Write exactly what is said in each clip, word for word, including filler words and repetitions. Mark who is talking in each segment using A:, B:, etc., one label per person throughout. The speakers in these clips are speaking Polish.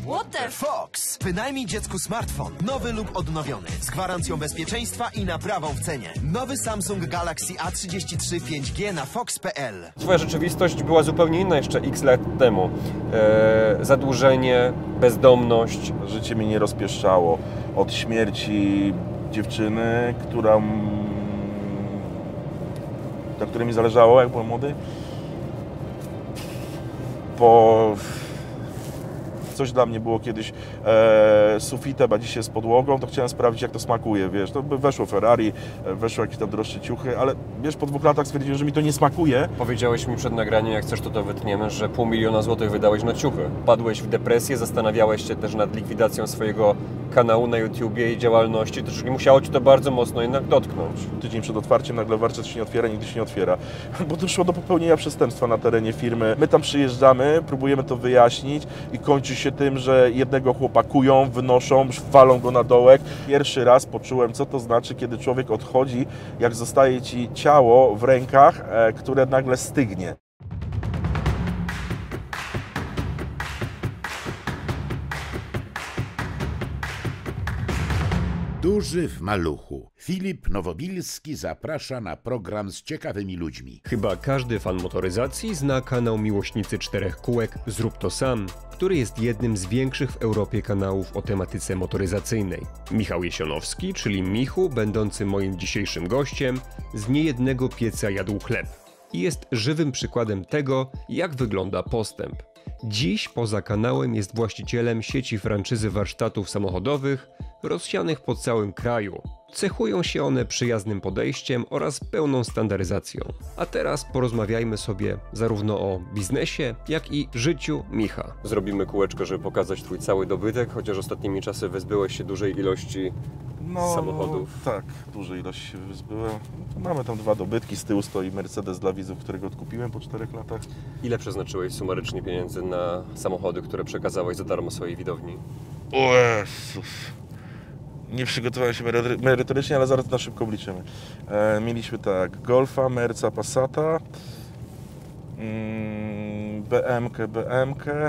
A: What the
B: Fox! Wynajmij dziecku smartfon, nowy lub odnowiony, z gwarancją bezpieczeństwa i naprawą w cenie. Nowy Samsung Galaxy A trzydzieści trzy pięć G na fox kropka p l.
C: Twoja rzeczywistość była zupełnie inna jeszcze x lat temu. Eee, zadłużenie, bezdomność.
D: Życie mnie nie rozpieszczało. Od śmierci dziewczyny, która, na której mi zależało, jak byłem młody, po... Coś dla mnie było kiedyś e, sufitem, a dzisiaj z podłogą, to chciałem sprawdzić, jak to smakuje, wiesz, to by weszło Ferrari, weszło jakieś tam droższe ciuchy, ale wiesz, po dwóch latach stwierdziłem, że mi to nie smakuje.
C: Powiedziałeś mi przed nagraniem, jak chcesz, to to wytniemy, że pół miliona złotych wydałeś na ciuchy. Padłeś w depresję, zastanawiałeś się też nad likwidacją swojego kanału na YouTubie i działalności, też nie musiało Ci to bardzo mocno jednak dotknąć.
D: Tydzień przed otwarciem nagle warsztat się nie otwiera, nigdy się nie otwiera, bo doszło do popełnienia przestępstwa na terenie firmy. My tam przyjeżdżamy, próbujemy to wyjaśnić i kończy się tym, że jednego chłopakują, wynoszą, walą go na dołek. Pierwszy raz poczułem, co to znaczy, kiedy człowiek odchodzi, jak zostaje Ci ciało w rękach, e, które nagle stygnie.
E: Duży w maluchu. Filip Nowobilski zaprasza na program z ciekawymi ludźmi.
C: Chyba każdy fan motoryzacji zna kanał Miłośnicy Czterech Kółek Zrób to sam, który jest jednym z większych w Europie kanałów o tematyce motoryzacyjnej. Michał Jesionowski, czyli Michu, będący moim dzisiejszym gościem, z niejednego pieca jadł chleb i jest żywym przykładem tego, jak wygląda postęp. Dziś poza kanałem jest właścicielem sieci franczyzy warsztatów samochodowych rozsianych po całym kraju. Cechują się one przyjaznym podejściem oraz pełną standaryzacją. A teraz porozmawiajmy sobie zarówno o biznesie, jak i życiu Micha. Zrobimy kółeczko, żeby pokazać Twój cały dobytek, chociaż ostatnimi czasy wyzbyłeś się dużej ilości
D: no,
C: samochodów.
D: Tak, dużej ilości się wyzbyłem. Mamy tam dwa dobytki, z tyłu stoi Mercedes dla widzów, którego odkupiłem po czterech latach.
C: Ile przeznaczyłeś sumarycznie pieniędzy na samochody, które przekazałeś za darmo swojej widowni?
D: O Jezus. Nie przygotowałem się merytorycznie, ale zaraz na szybko obliczymy. E, mieliśmy tak, Golfa, Merca, Passata, mm, B M K, B M K.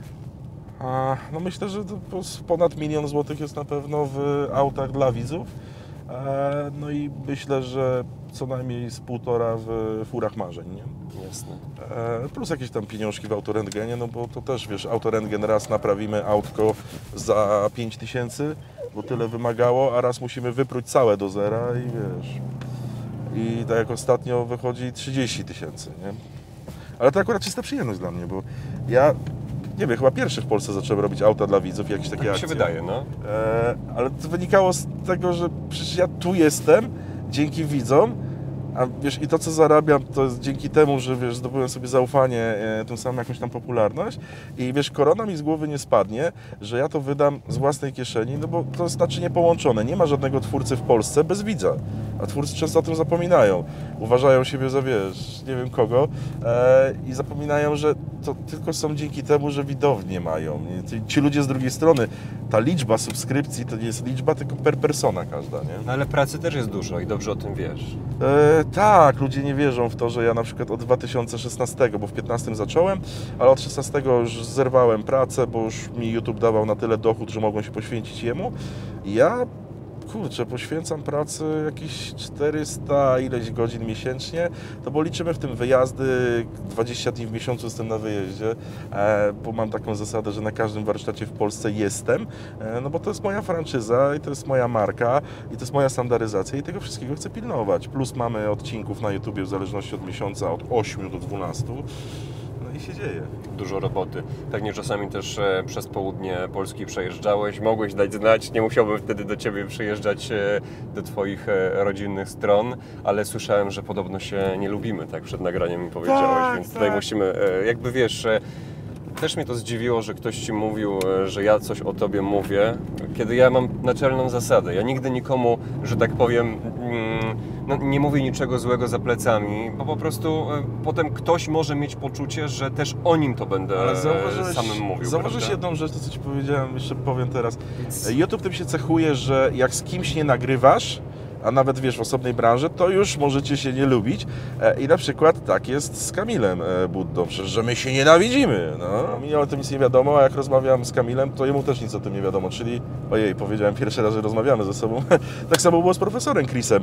D: A, no myślę, że to ponad milion złotych jest na pewno w autach dla widzów. E, no i myślę, że co najmniej z półtora w furach marzeń, nie?
C: Jasne.
D: E, plus jakieś tam pieniążki w autorentgenie, no bo to też, wiesz, autorentgen raz naprawimy autko za pięć tysięcy, bo tyle wymagało, a raz musimy wypróć całe do zera i wiesz, i tak jak ostatnio wychodzi trzydzieści tysięcy, nie? Ale to akurat czysta przyjemność dla mnie, bo ja, nie wiem, chyba pierwszy w Polsce zacząłem robić auta dla widzów, jakieś takie
C: tak
D: akcje.
C: Tak mi się wydaje, no.
D: E, ale to wynikało z tego, że przecież ja tu jestem dzięki widzom, a wiesz, i to co zarabiam, to jest dzięki temu, że wiesz, zdobyłem sobie zaufanie, e, tym samym jakąś tam popularność i wiesz, korona mi z głowy nie spadnie, że ja to wydam z własnej kieszeni, no bo to jest naczynie połączone. Nie ma żadnego twórcy w Polsce bez widza, a twórcy często o tym zapominają. Uważają siebie za, wiesz, nie wiem kogo e, i zapominają, że to tylko są dzięki temu, że widownie mają. Nie? Ci ludzie z drugiej strony, ta liczba subskrypcji to nie jest liczba, tylko per persona każda, nie?
C: No ale pracy też jest dużo i dobrze o tym wiesz.
D: E, tak, ludzie nie wierzą w to, że ja na przykład od dwa tysiące szesnastego, bo w piętnastym zacząłem, ale od szesnastego już zerwałem pracę, bo już mi YouTube dawał na tyle dochód, że mogłem się poświęcić jemu. I ja, kurczę, poświęcam pracy jakieś czterysta ileś godzin miesięcznie, to bo liczymy w tym wyjazdy, dwadzieścia dni w miesiącu jestem na wyjeździe, e, bo mam taką zasadę, że na każdym warsztacie w Polsce jestem, e, no bo to jest moja franczyza i to jest moja marka i to jest moja standaryzacja i tego wszystkiego chcę pilnować. Plus mamy odcinków na YouTubie w zależności od miesiąca od ośmiu do dwunastu. I się dzieje.
C: Dużo roboty. Pewnie czasami też e, przez południe Polski przejeżdżałeś, mogłeś dać znać, nie musiałbym wtedy do Ciebie przyjeżdżać e, do Twoich e, rodzinnych stron, ale słyszałem, że podobno się nie lubimy, tak przed nagraniem mi powiedziałeś,
D: tak,
C: więc
D: tak.
C: tutaj musimy, e, jakby wiesz, e, też mnie to zdziwiło, że ktoś Ci mówił, e, że ja coś o Tobie mówię, kiedy ja mam naczelną zasadę. Ja nigdy nikomu, że tak powiem, mm, no, nie mówię niczego złego za plecami, bo po prostu e, potem ktoś może mieć poczucie, że też o nim to będę
D: Ale
C: e,
D: zauważyłeś,
C: samym mówił.
D: Zauważyłeś
C: prawda?
D: jedną rzecz, to co Ci powiedziałem, jeszcze powiem teraz. YouTube tym się cechuje, że jak z kimś nie nagrywasz, a nawet wiesz, w osobnej branży, to już możecie się nie lubić. I na przykład tak jest z Kamilem Buddą, przecież, że my się nienawidzimy. No, mi o tym nic nie wiadomo, a jak rozmawiam z Kamilem, to jemu też nic o tym nie wiadomo, czyli ojej, powiedziałem pierwszy raz, że rozmawiamy ze sobą. Tak samo było z profesorem Chrisem.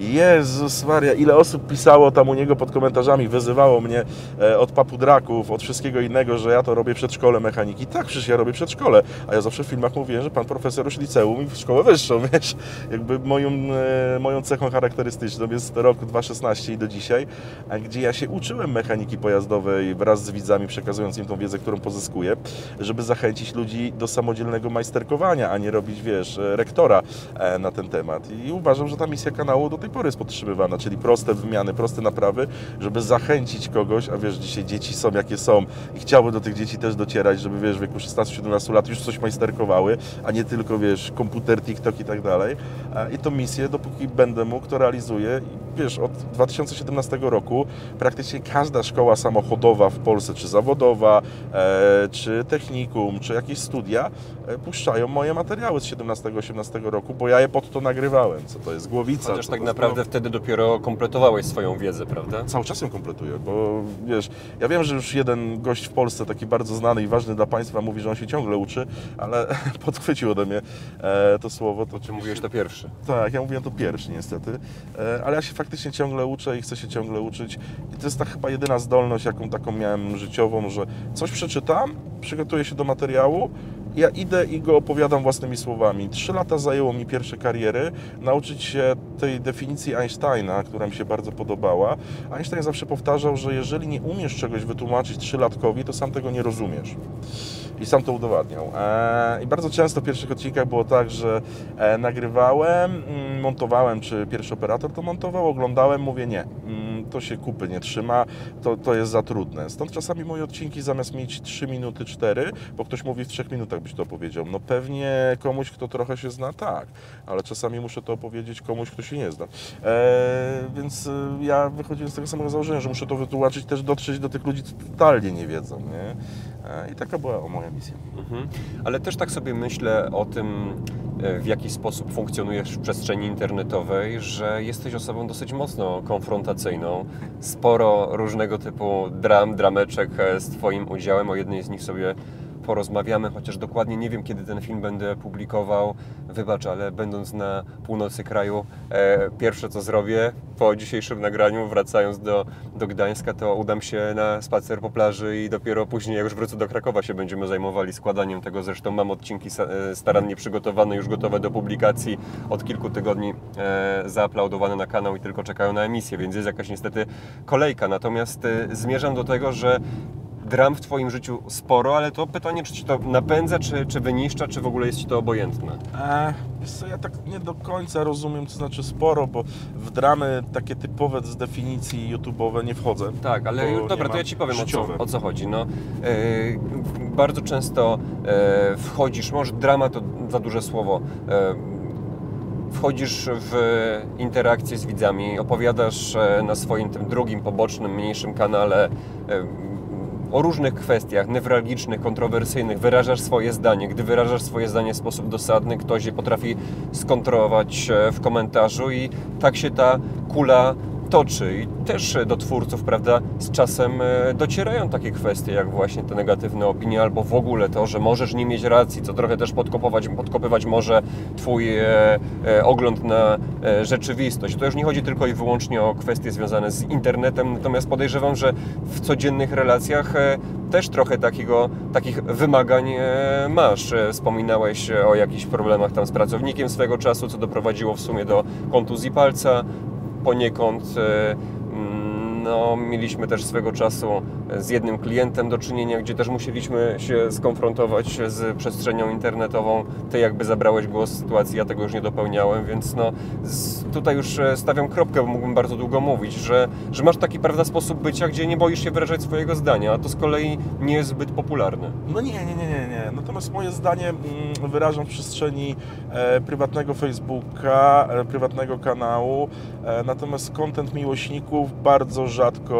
D: Jezus Maria, ile osób pisało tam u niego pod komentarzami, wyzywało mnie od papudraków, od wszystkiego innego, że ja to robię przedszkole mechaniki. Tak, przecież ja robię przedszkole, a ja zawsze w filmach mówiłem, że pan profesor już liceum i szkołę wyższą, wiesz. Jakby moją, moją cechą charakterystyczną jest rok dwa tysiące szesnasty i do dzisiaj, gdzie ja się uczyłem mechaniki pojazdowej wraz z widzami, przekazując im tą wiedzę, którą pozyskuję, żeby zachęcić ludzi do samodzielnego majsterkowania, a nie robić, wiesz, rektora na ten temat. I uważam, że ta misja kanału do tej pory jest podtrzymywana, czyli proste wymiany, proste naprawy, żeby zachęcić kogoś, a wiesz, dzisiaj dzieci są jakie są i chciałbym do tych dzieci też docierać, żeby, wiesz, w wieku szesnastu siedemnastu lat już coś majsterkowały, a nie tylko, wiesz, komputer, TikTok i tak dalej. I tą misję, dopóki będę mógł, to realizuję. I wiesz, od dwa tysiące siedemnastego roku praktycznie każda szkoła samochodowa w Polsce, czy zawodowa, e, czy technikum, czy jakieś studia, e, puszczają moje materiały z siedemnastego osiemnastego roku, bo ja je pod to nagrywałem, co to jest głowica.
C: Chociaż tak
D: to
C: naprawdę
D: no...
C: wtedy dopiero kompletowałeś swoją wiedzę, prawda?
D: Cały czas ją kompletuję, bo wiesz, ja wiem, że już jeden gość w Polsce, taki bardzo znany i ważny dla państwa, mówi, że on się ciągle uczy, ale podchwycił ode mnie e, to słowo. To
C: Czy mówiłeś to pierwszy?
D: Tak, ja mówiłem to pierwszy niestety, e, ale ja się faktycznie ciągle uczę i chcę się ciągle uczyć i to jest ta chyba jedyna zdolność, jaką taką miałem życiową, że coś przeczytam, przygotuję się do materiału, ja idę i go opowiadam własnymi słowami. Trzy lata zajęło mi pierwsze kariery nauczyć się tej definicji Einsteina, która mi się bardzo podobała. Einstein zawsze powtarzał, że jeżeli nie umiesz czegoś wytłumaczyć trzylatkowi, to sam tego nie rozumiesz. I sam to udowadniał. I bardzo często w pierwszych odcinkach było tak, że nagrywałem, montowałem, czy pierwszy operator to montował, oglądałem, mówię nie, to się kupy nie trzyma, to, to jest za trudne. Stąd czasami moje odcinki zamiast mieć trzy minuty, cztery, bo ktoś mówi w trzech minutach byś to opowiedział. No pewnie komuś, kto trochę się zna, tak, ale czasami muszę to opowiedzieć komuś, kto się nie zna. E, więc ja wychodziłem z tego samego założenia, że muszę to wytłumaczyć, też dotrzeć do tych ludzi, co totalnie nie wiedzą, nie? E, I taka była moja misja.
C: Mhm. Ale też tak sobie myślę o tym, w jaki sposób funkcjonujesz w przestrzeni internetowej, że jesteś osobą dosyć mocno konfrontacyjną. Sporo różnego typu dram, drameczek z Twoim udziałem. O jednej z nich sobie porozmawiamy, chociaż dokładnie nie wiem, kiedy ten film będę publikował. Wybacz, ale będąc na północy kraju, e, pierwsze co zrobię po dzisiejszym nagraniu, wracając do, do Gdańska, to udam się na spacer po plaży i dopiero później, jak już wrócę do Krakowa, się będziemy zajmowali składaniem tego. Zresztą mam odcinki starannie przygotowane, już gotowe do publikacji, od kilku tygodni e, zaaplaudowane na kanał i tylko czekają na emisję, więc jest jakaś niestety kolejka. Natomiast e, zmierzam do tego, że dram w Twoim życiu sporo, ale to pytanie, czy Ci to napędza, czy, czy wyniszcza, czy w ogóle jest Ci to obojętne?
D: Eee, wiesz co, ja tak nie do końca rozumiem, co znaczy sporo, bo w dramy takie typowe z definicji YouTube'owe nie wchodzę.
C: Tak, ale dobra, to ja Ci powiem o co, o co chodzi. No, yy, bardzo często yy, wchodzisz, może drama to za duże słowo, yy, wchodzisz w interakcję z widzami, opowiadasz na swoim tym drugim, pobocznym, mniejszym kanale yy, o różnych kwestiach newralgicznych, kontrowersyjnych, wyrażasz swoje zdanie. Gdy wyrażasz swoje zdanie w sposób dosadny, ktoś je potrafi skontrolować w komentarzu i tak się ta kula toczy. I też do twórców, prawda, z czasem docierają takie kwestie, jak właśnie te negatywne opinie, albo w ogóle to, że możesz nie mieć racji, co trochę też podkopywać, podkopywać może Twój e, e, ogląd na e, rzeczywistość. To już nie chodzi tylko i wyłącznie o kwestie związane z internetem, natomiast podejrzewam, że w codziennych relacjach e, też trochę takiego, takich wymagań e, masz. E, wspominałeś o jakichś problemach tam z pracownikiem swego czasu, co doprowadziło w sumie do kontuzji palca. Poniekąd no, mieliśmy też swego czasu z jednym klientem do czynienia, gdzie też musieliśmy się skonfrontować z przestrzenią internetową. Ty jakby zabrałeś głos w sytuacji, ja tego już nie dopełniałem, więc no, z, tutaj już stawiam kropkę, bo mógłbym bardzo długo mówić, że, że masz taki, prawda, sposób bycia, gdzie nie boisz się wyrażać swojego zdania, a to z kolei nie jest zbyt popularne.
D: No nie, nie, nie, nie, nie. Natomiast moje zdanie mm, wyrażam w przestrzeni e, prywatnego Facebooka, e, prywatnego kanału, e, natomiast content miłośników bardzo rzadko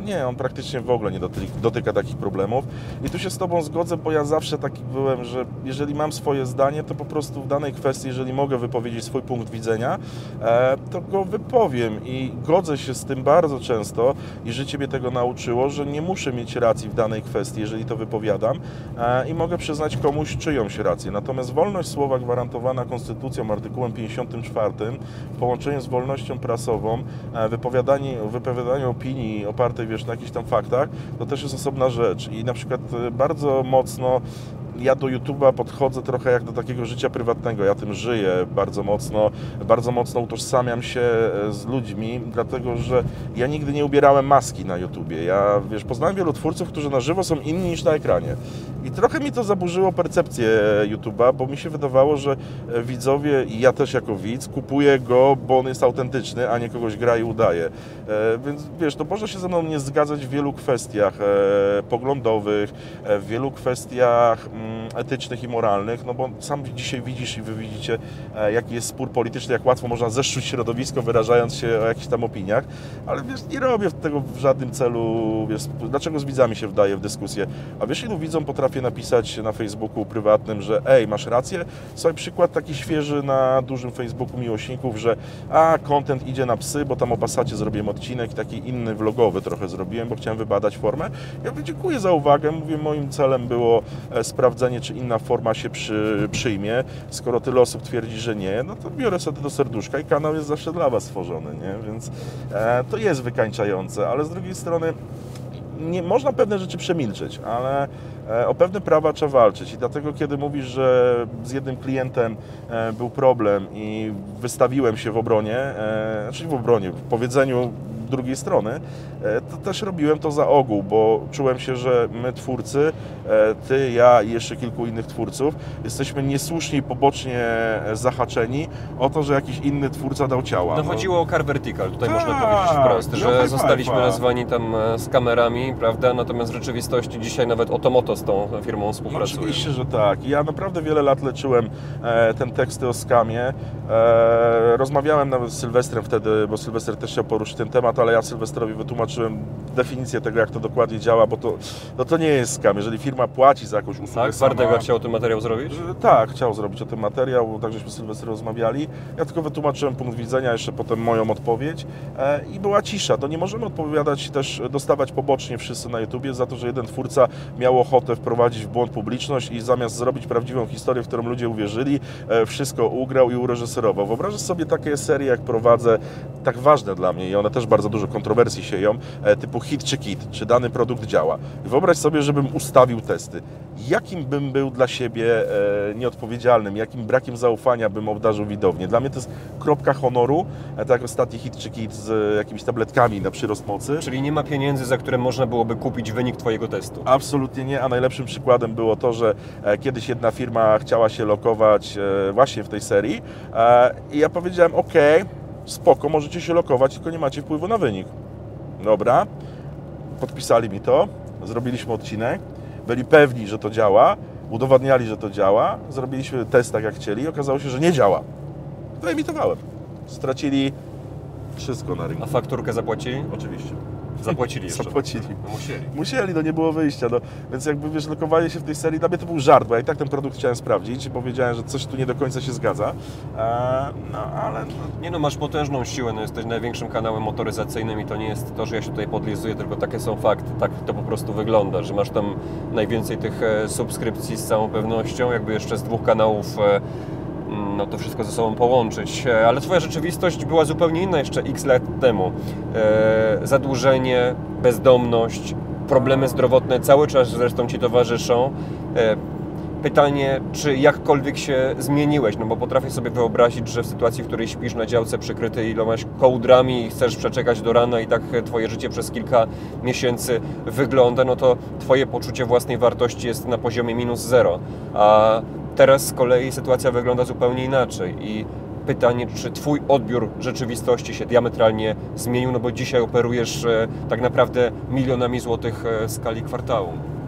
D: Nie, on praktycznie w ogóle nie dotyka, dotyka takich problemów. I tu się z Tobą zgodzę, bo ja zawsze taki byłem, że jeżeli mam swoje zdanie, to po prostu w danej kwestii, jeżeli mogę wypowiedzieć swój punkt widzenia, e, to go wypowiem i godzę się z tym bardzo często i życie mnie tego nauczyło, że nie muszę mieć racji w danej kwestii, jeżeli to wypowiadam e, i mogę przyznać komuś czyjąś rację. Natomiast wolność słowa gwarantowana Konstytucją, artykułem pięćdziesiątym czwartym w połączeniu z wolnością prasową, e, wypowiadanie, wypowiadanie opinii opartej, wiesz, na jakichś tam faktach, to też jest osobna rzecz i na przykład bardzo mocno ja do YouTube'a podchodzę trochę jak do takiego życia prywatnego. Ja tym żyję bardzo mocno, bardzo mocno utożsamiam się z ludźmi, dlatego że ja nigdy nie ubierałem maski na YouTubie. Ja, wiesz, poznałem wielu twórców, którzy na żywo są inni niż na ekranie. I trochę mi to zaburzyło percepcję YouTube'a, bo mi się wydawało, że widzowie, i ja też jako widz, kupuję go, bo on jest autentyczny, a nie kogoś gra i udaje. E, więc wiesz, to można się ze mną nie zgadzać w wielu kwestiach e, poglądowych, e, w wielu kwestiach etycznych i moralnych, no bo sam dzisiaj widzisz i wy widzicie, jaki jest spór polityczny, jak łatwo można zeszczuć środowisko, wyrażając się o jakichś tam opiniach, ale wiesz, nie robię tego w żadnym celu, wiesz, dlaczego z widzami się wdaję w dyskusję, a wiesz, ilu widzom potrafię napisać na Facebooku prywatnym, że ej, masz rację, sobie przykład taki świeży na dużym Facebooku miłośników, że a, content idzie na psy, bo tam o Passacie zrobiłem odcinek, taki inny vlogowy trochę zrobiłem, bo chciałem wybadać formę. Ja mówię, dziękuję za uwagę, mówię, moim celem było sprawdzenie, czy inna forma się przy, przyjmie. Skoro tyle osób twierdzi, że nie, no to biorę sobie do serduszka i kanał jest zawsze dla Was stworzony, nie? Więc e, to jest wykańczające, ale z drugiej strony nie, można pewne rzeczy przemilczeć, ale e, o pewne prawa trzeba walczyć i dlatego kiedy mówisz, że z jednym klientem e, był problem i wystawiłem się w obronie, e, znaczy w obronie, w powiedzeniu drugiej strony, to też robiłem to za ogół, bo czułem się, że my twórcy, ty, ja i jeszcze kilku innych twórców, jesteśmy niesłusznie i pobocznie zahaczeni o to, że jakiś inny twórca dał ciała.
C: No chodziło o Car Vertical, tutaj
D: tak,
C: można powiedzieć wprost, że
D: no
C: zostaliśmy
D: fajfa.
C: nazwani tam z kamerami, prawda, natomiast w rzeczywistości dzisiaj nawet Otomoto z tą firmą
D: No
C: współpracuje.
D: oczywiście, że tak. Ja naprawdę wiele lat leczyłem e, ten teksty o skamie. E, rozmawiałem nawet z Sylwestrem wtedy, bo Sylwester też chciał poruszyć ten temat, ale ja Sylwestrowi wytłumaczyłem definicję tego, jak to dokładnie działa, bo to, no to nie jest skam. Jeżeli firma płaci za jakąś usługę
C: Tak?
D: sama...
C: Bartek chciał ten materiał zrobić?
D: Tak, chciał zrobić o tym materiał, tak żeśmy z Sylwestrem rozmawiali. Ja tylko wytłumaczyłem punkt widzenia, jeszcze potem moją odpowiedź e, i była cisza. To nie możemy odpowiadać też, dostawać pobocznie wszyscy na YouTubie za to, że jeden twórca miał ochotę wprowadzić w błąd publiczność i zamiast zrobić prawdziwą historię, w którą ludzie uwierzyli, e, wszystko ugrał i ureżyserował. Wyobrażasz sobie takie serie, jak prowadzę, tak ważne dla mnie i one też bardzo dużo kontrowersji sieją, e, typu hit czy kit, czy dany produkt działa. I wyobraź sobie, żebym ustawił testy. Jakim bym był dla siebie e, nieodpowiedzialnym, jakim brakiem zaufania bym obdarzył widownię. Dla mnie to jest kropka honoru, e, tak jak ostatni hit czy kit z e, jakimiś tabletkami na przyrost mocy.
C: Czyli nie ma pieniędzy, za które można byłoby kupić wynik Twojego testu.
D: Absolutnie nie, a najlepszym przykładem było to, że e, kiedyś jedna firma chciała się lokować e, właśnie w tej serii e, i ja powiedziałem, ok, spoko, możecie się lokować, tylko nie macie wpływu na wynik. Dobra, podpisali mi to, zrobiliśmy odcinek, byli pewni, że to działa, udowadniali, że to działa, zrobiliśmy test tak jak chcieli i okazało się, że nie działa. Wyemitowałem. Stracili wszystko na rynku.
C: A fakturkę zapłacili?
D: Oczywiście.
C: Zapłacili jeszcze.
D: Zapłacili.
C: No musieli.
D: Musieli, no nie było wyjścia. No. Więc jakby wiesz, lokowanie się w tej serii, dla mnie to był żart, bo ja i tak ten produkt chciałem sprawdzić, bo wiedziałem, że coś tu nie do końca się zgadza. Eee, no ale... No.
C: Nie no, masz potężną siłę, no jesteś największym kanałem motoryzacyjnym i to nie jest to, że ja się tutaj podlizuję, tylko takie są fakty. Tak to po prostu wygląda, że masz tam najwięcej tych e, subskrypcji z całą pewnością, jakby jeszcze z dwóch kanałów e, no to wszystko ze sobą połączyć. Ale Twoja rzeczywistość była zupełnie inna jeszcze x lat temu. E, zadłużenie, bezdomność, problemy zdrowotne cały czas zresztą Ci towarzyszą. E, pytanie, czy jakkolwiek się zmieniłeś, no bo potrafię sobie wyobrazić, że w sytuacji, w której śpisz na działce przykryty ilomaś kołdrami i chcesz przeczekać do rana i tak Twoje życie przez kilka miesięcy wygląda, no to Twoje poczucie własnej wartości jest na poziomie minus zero. A teraz z kolei sytuacja wygląda zupełnie inaczej i pytanie, czy Twój odbiór rzeczywistości się diametralnie zmienił, no bo dzisiaj operujesz e, tak naprawdę milionami złotych e, skali kwartału.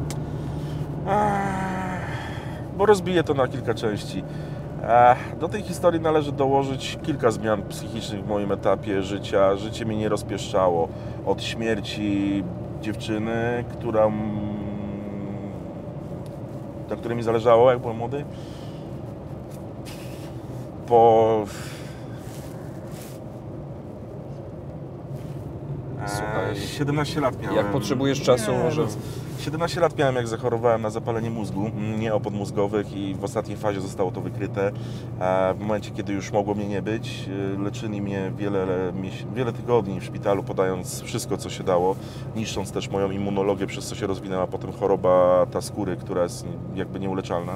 D: Bo rozbiję to na kilka części. Ech, do tej historii należy dołożyć kilka zmian psychicznych w moim etapie życia. Życie mnie nie rozpieszczało. Od śmierci dziewczyny, która, na której mi zależało, jak byłem młody. Po...
C: Słuchaj,
D: siedemnaście lat miałem.
C: jak potrzebujesz czasu,
D: Nie,
C: może...
D: no, siedemnaście lat miałem, jak zachorowałem na zapalenie mózgu, nie opon mózgowych, i w ostatniej fazie zostało to wykryte. W momencie, kiedy już mogło mnie nie być, leczyli mnie wiele, wiele tygodni w szpitalu, podając wszystko, co się dało, niszcząc też moją immunologię, przez co się rozwinęła potem choroba ta skóry, która jest jakby nieuleczalna.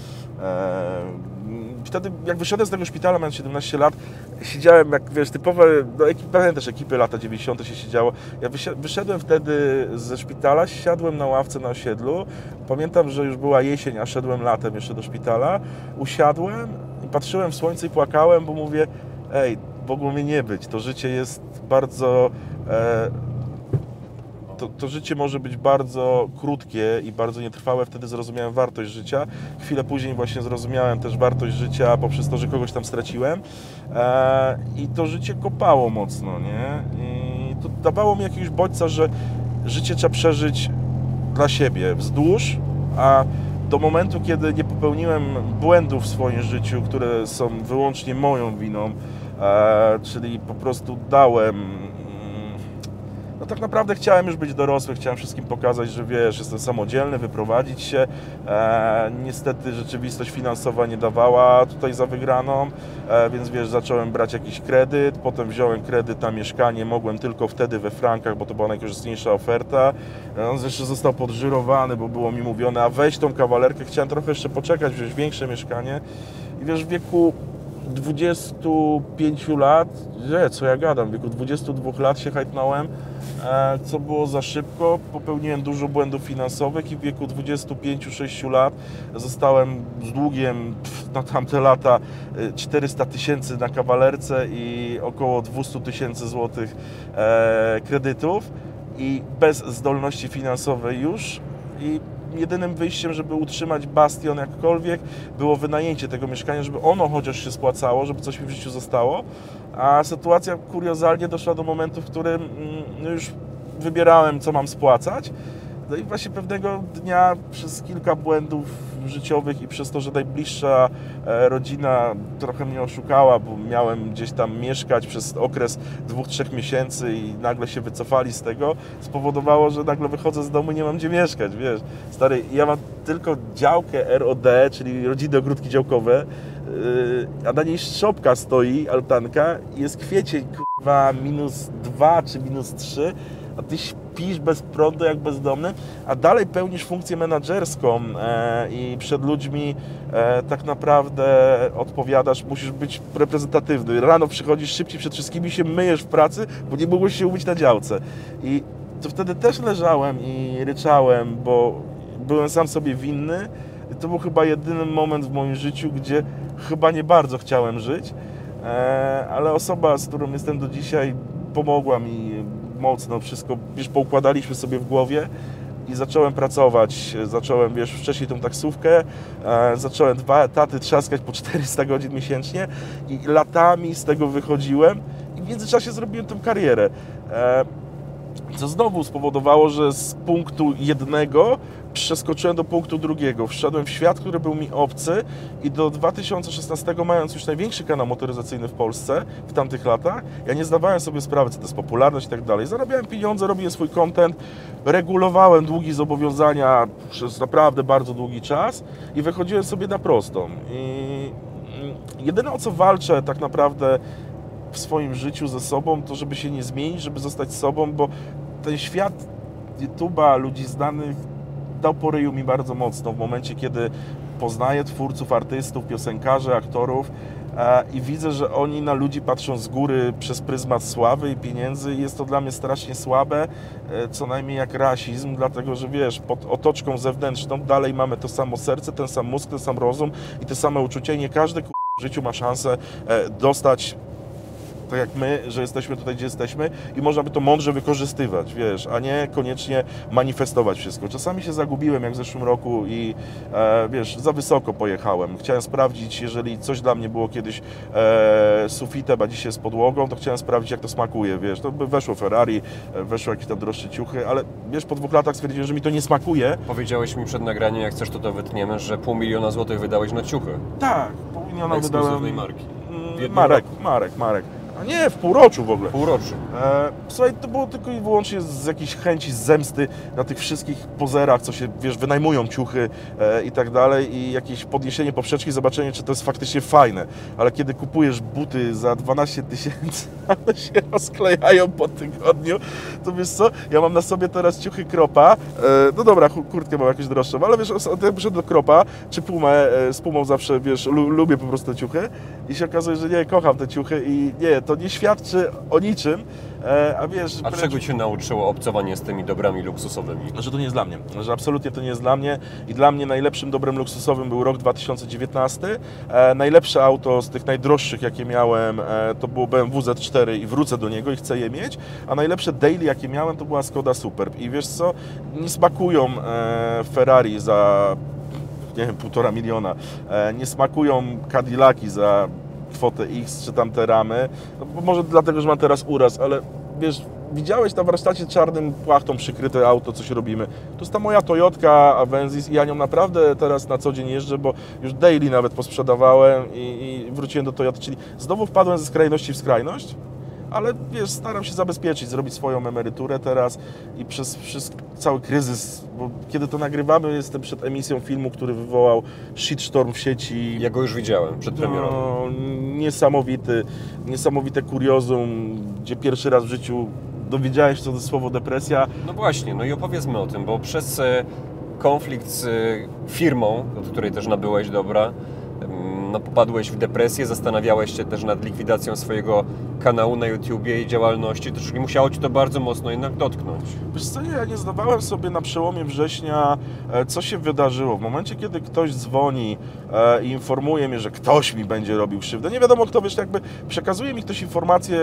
D: Wtedy, jak wyszedłem z tego szpitala, mając siedemnaście lat, siedziałem jak, wiesz, typowe, no, pamiętasz, ekipy lata dziewięćdziesiąte się siedziało. Ja wyszedłem wtedy ze szpitala, siadłem na ławce na osiedlu. Pamiętam, że już była jesień, a szedłem latem jeszcze do szpitala. Usiadłem i patrzyłem w słońce i płakałem, bo mówię, ej, mogło mnie nie być. To życie jest bardzo... E, To, to życie może być bardzo krótkie i bardzo nietrwałe. Wtedy zrozumiałem wartość życia. Chwilę później właśnie zrozumiałem też wartość życia poprzez to, że kogoś tam straciłem. E, I to życie kopało mocno, nie? I to dawało mi jakiegoś bodźca, że życie trzeba przeżyć dla siebie, wzdłuż, a do momentu, kiedy nie popełniłem błędów w swoim życiu, które są wyłącznie moją winą, e, czyli po prostu dałem... No tak naprawdę chciałem już być dorosły, chciałem wszystkim pokazać, że wiesz, jestem samodzielny, wyprowadzić się. E, niestety rzeczywistość finansowa nie dawała tutaj za wygraną, e, więc wiesz, zacząłem brać jakiś kredyt, potem wziąłem kredyt na mieszkanie, mogłem tylko wtedy we frankach, bo to była najkorzystniejsza oferta. On jeszcze został podżyrowany, bo było mi mówione, a weź tą kawalerkę, chciałem trochę jeszcze poczekać, wziąć większe mieszkanie. I wiesz, w wieku dwudziestu pięciu lat, nie, co ja gadam, w wieku dwudziestu dwóch lat się hajtnąłem, co było za szybko, popełniłem dużo błędów finansowych i w wieku dwudziestu pięciu sześciu lat zostałem z długiem pff, na tamte lata czterysta tysięcy na kawalerce i około dwieście tysięcy złotych e, kredytów i bez zdolności finansowej już. I jedynym wyjściem, żeby utrzymać bastion jakkolwiek, było wynajęcie tego mieszkania, żeby ono chociaż się spłacało, żeby coś mi w życiu zostało. A sytuacja kuriozalnie doszła do momentu, w którym no już wybierałem, co mam spłacać. No i właśnie pewnego dnia przez kilka błędów życiowych i przez to, że najbliższa rodzina trochę mnie oszukała, bo miałem gdzieś tam mieszkać przez okres dwóch, trzech miesięcy i nagle się wycofali z tego, spowodowało, że nagle wychodzę z domu i nie mam gdzie mieszkać, wiesz. Stary, ja mam tylko działkę R O D, czyli rodzinne ogródki działkowe, a na niej szopka stoi, altanka, i jest kwiecień, kurwa, minus dwa czy minus trzy, a ty śpisz bez prądu jak bezdomny, a dalej pełnisz funkcję menadżerską e, i przed ludźmi e, tak naprawdę odpowiadasz, musisz być reprezentatywny. Rano przychodzisz szybciej przed wszystkimi, się myjesz w pracy, bo nie mogłeś się umyć na działce. I to wtedy też leżałem i ryczałem, bo byłem sam sobie winny. I to był chyba jedyny moment w moim życiu, gdzie chyba nie bardzo chciałem żyć, e, ale osoba, z którą jestem do dzisiaj, pomogła mi mocno wszystko, wiesz, poukładaliśmy sobie w głowie i zacząłem pracować. Zacząłem, wiesz, wcześniej tą taksówkę, e, zacząłem dwa etaty trzaskać po czterysta godzin miesięcznie i latami z tego wychodziłem i w międzyczasie zrobiłem tę karierę. E, co znowu spowodowało, że z punktu jednego przeskoczyłem do punktu drugiego. Wszedłem w świat, który był mi obcy i do dwa tysiące szesnastego, mając już największy kanał motoryzacyjny w Polsce w tamtych latach, ja nie zdawałem sobie sprawy, co to jest popularność i tak dalej. Zarabiałem pieniądze, robiłem swój content, regulowałem długi zobowiązania przez naprawdę bardzo długi czas i wychodziłem sobie na prostą. I jedyne, o co walczę tak naprawdę w swoim życiu ze sobą, to żeby się nie zmienić, żeby zostać sobą, bo ten świat YouTube'a, ludzi znanych, dał po ryju mi bardzo mocno w momencie, kiedy poznaję twórców, artystów, piosenkarzy, aktorów e, i widzę, że oni na ludzi patrzą z góry przez pryzmat sławy i pieniędzy i jest to dla mnie strasznie słabe, e, co najmniej jak rasizm, dlatego że wiesz, pod otoczką zewnętrzną dalej mamy to samo serce, ten sam mózg, ten sam rozum i te same uczucia i nie każdy w życiu ma szansę e, dostać tak jak my, że jesteśmy tutaj, gdzie jesteśmy i można by to mądrze wykorzystywać, wiesz, a nie koniecznie manifestować wszystko. Czasami się zagubiłem, jak w zeszłym roku i e, wiesz, za wysoko pojechałem. Chciałem sprawdzić, jeżeli coś dla mnie było kiedyś e, sufitem, a dzisiaj jest podłogą, to chciałem sprawdzić, jak to smakuje, wiesz. To by weszło Ferrari, weszło jakieś tam droższe ciuchy, ale wiesz, po dwóch latach stwierdziłem, że mi to nie smakuje.
C: Powiedziałeś mi przed nagraniem, jak chcesz, to to wytniemy, że pół miliona złotych wydałeś na ciuchy.
D: Tak, pół miliona
C: ekskluzywnej
D: wydałem.
C: marki.
D: Marek, Marek, Marek. A nie, w półroczu w ogóle.
C: Półroczu.
D: E, słuchaj, to było tylko i wyłącznie z jakiejś chęci, z zemsty na tych wszystkich pozerach, co się, wiesz, wynajmują ciuchy e, i tak dalej i jakieś podniesienie poprzeczki, zobaczenie, czy to jest faktycznie fajne. Ale kiedy kupujesz buty za dwanaście tysięcy, one się rozklejają po tygodniu, to wiesz co, ja mam na sobie teraz ciuchy Kropa, e, no dobra, kurtkę mam jakąś droższą, ale wiesz, ja przyszedłem do Kropa, czy Pumę, e, z Pumą zawsze, wiesz, lu, lubię po prostu te ciuchy i się okazuje, że nie, kocham te ciuchy i nie, to nie świadczy o niczym, e, a wiesz...
C: A
D: wręcz...
C: czego Cię nauczyło obcowanie z tymi dobrami luksusowymi?
D: Że to nie jest dla mnie, że absolutnie to nie jest dla mnie i dla mnie najlepszym dobrem luksusowym był rok dwa tysiące dziewiętnasty. E, najlepsze auto z tych najdroższych, jakie miałem, e, to było B M W Z cztery i wrócę do niego i chcę je mieć, a najlepsze daily, jakie miałem, to była Skoda Superb i wiesz co, nie smakują e, Ferrari za, nie wiem, półtora miliona, e, nie smakują Cadillaki za Fotę X czy tam te ramy, no, może dlatego, że mam teraz uraz, ale wiesz, widziałeś na warsztacie czarnym płachtą przykryte auto, coś robimy. To jest ta moja Toyotka Avensis i ja nią naprawdę teraz na co dzień jeżdżę, bo już daily nawet posprzedawałem i, i wróciłem do Toyoty, czyli znowu wpadłem ze skrajności w skrajność, ale wiesz, staram się zabezpieczyć, zrobić swoją emeryturę teraz i przez, przez cały kryzys, bo kiedy to nagrywamy, jestem przed emisją filmu, który wywołał shitstorm w sieci.
C: Ja go już widziałem przed premierą.
D: No, niesamowity, niesamowite kuriozum, gdzie pierwszy raz w życiu dowiedziałeś się, co to słowo depresja.
C: No właśnie, no i opowiedzmy o tym, bo przez e, konflikt z e, firmą, od której też nabyłeś dobra, no, popadłeś w depresję, zastanawiałeś się też nad likwidacją swojego kanału na YouTubie i działalności, czyli musiało Ci to bardzo mocno jednak dotknąć.
D: Wiesz co, ja nie zdawałem sobie na przełomie września, co się wydarzyło. W momencie, kiedy ktoś dzwoni i informuje mnie, że ktoś mi będzie robił krzywdę, nie wiadomo kto, wiesz, jakby przekazuje mi ktoś informację,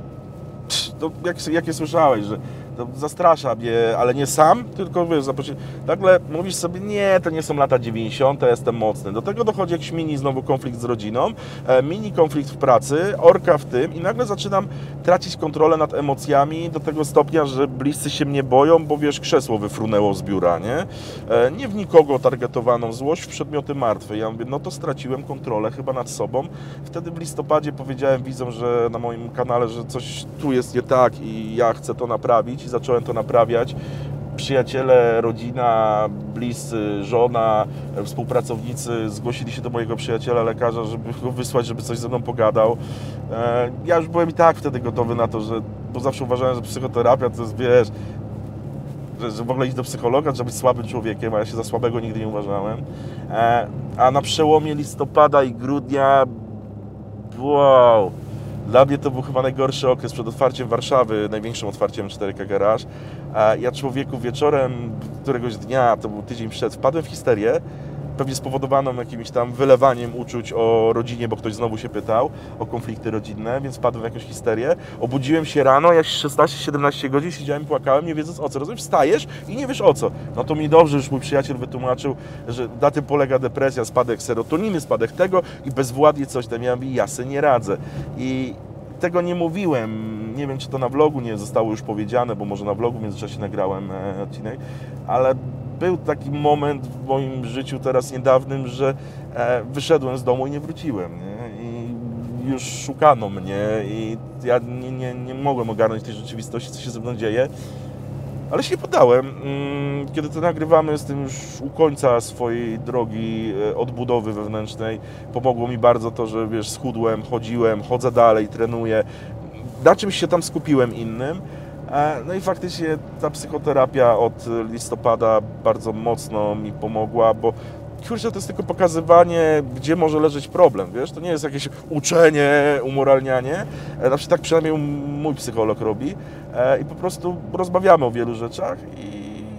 D: to jak, jakie słyszałeś, że to zastrasza mnie, ale nie sam, tylko wiesz, nagle mówisz sobie, nie, to nie są lata dziewięćdziesiąte, jestem mocny. Do tego dochodzi jakiś mini znowu konflikt z rodziną, e, mini konflikt w pracy, orka w tym i nagle zaczynam tracić kontrolę nad emocjami do tego stopnia, że bliscy się mnie boją, bo wiesz, krzesło wyfrunęło z biura, nie? E, nie w nikogo targetowaną złość, w przedmioty martwe. Ja mówię, no to straciłem kontrolę chyba nad sobą. Wtedy w listopadzie powiedziałem widzom, że na moim kanale, że coś tu jest nie tak i ja chcę to naprawić i zacząłem to naprawiać. Przyjaciele, rodzina, bliscy, żona, współpracownicy zgłosili się do mojego przyjaciela lekarza, żeby go wysłać, żeby coś ze mną pogadał. Ja już byłem i tak wtedy gotowy na to, że, bo zawsze uważałem, że psychoterapia to jest, wiesz, że, że w ogóle iść do psychologa, trzeba być słabym człowiekiem, a ja się za słabego nigdy nie uważałem. A na przełomie listopada i grudnia, wow, dla mnie to był chyba najgorszy okres przed otwarciem Warszawy, największym otwarciem cztery K Garage. A ja człowieku wieczorem któregoś dnia, to był tydzień przed, wpadłem w histerię, pewnie spowodowaną jakimś tam wylewaniem uczuć o rodzinie, bo ktoś znowu się pytał o konflikty rodzinne, więc wpadłem w jakąś histerię. Obudziłem się rano, jak szesnaście siedemnaście godzin siedziałem, płakałem, nie wiedząc o co. Rozumiesz, wstajesz i nie wiesz o co. No to mi dobrze już mój przyjaciel wytłumaczył, że na tym polega depresja, spadek serotoniny, spadek tego i bezwładnie coś tam. Ja mówię, ja sobie nie radzę. I tego nie mówiłem, nie wiem czy to na vlogu nie zostało już powiedziane, bo może na vlogu w międzyczasie nagrałem e, odcinek, ale był taki moment w moim życiu teraz niedawnym, że e, wyszedłem z domu i nie wróciłem, nie? I już szukano mnie i ja nie, nie, nie mogłem ogarnąć tej rzeczywistości, co się ze mną dzieje, ale się nie poddałem. Kiedy to nagrywamy, jestem już u końca swojej drogi odbudowy wewnętrznej. Pomogło mi bardzo to, że wiesz, schudłem, chodziłem, chodzę dalej, trenuję. Na czymś się tam skupiłem innym. No i faktycznie ta psychoterapia od listopada bardzo mocno mi pomogła, bo kurczę, to jest tylko pokazywanie, gdzie może leżeć problem, wiesz? To nie jest jakieś uczenie, umoralnianie. Znaczy, tak przynajmniej mój psycholog robi. I po prostu rozmawiamy o wielu rzeczach i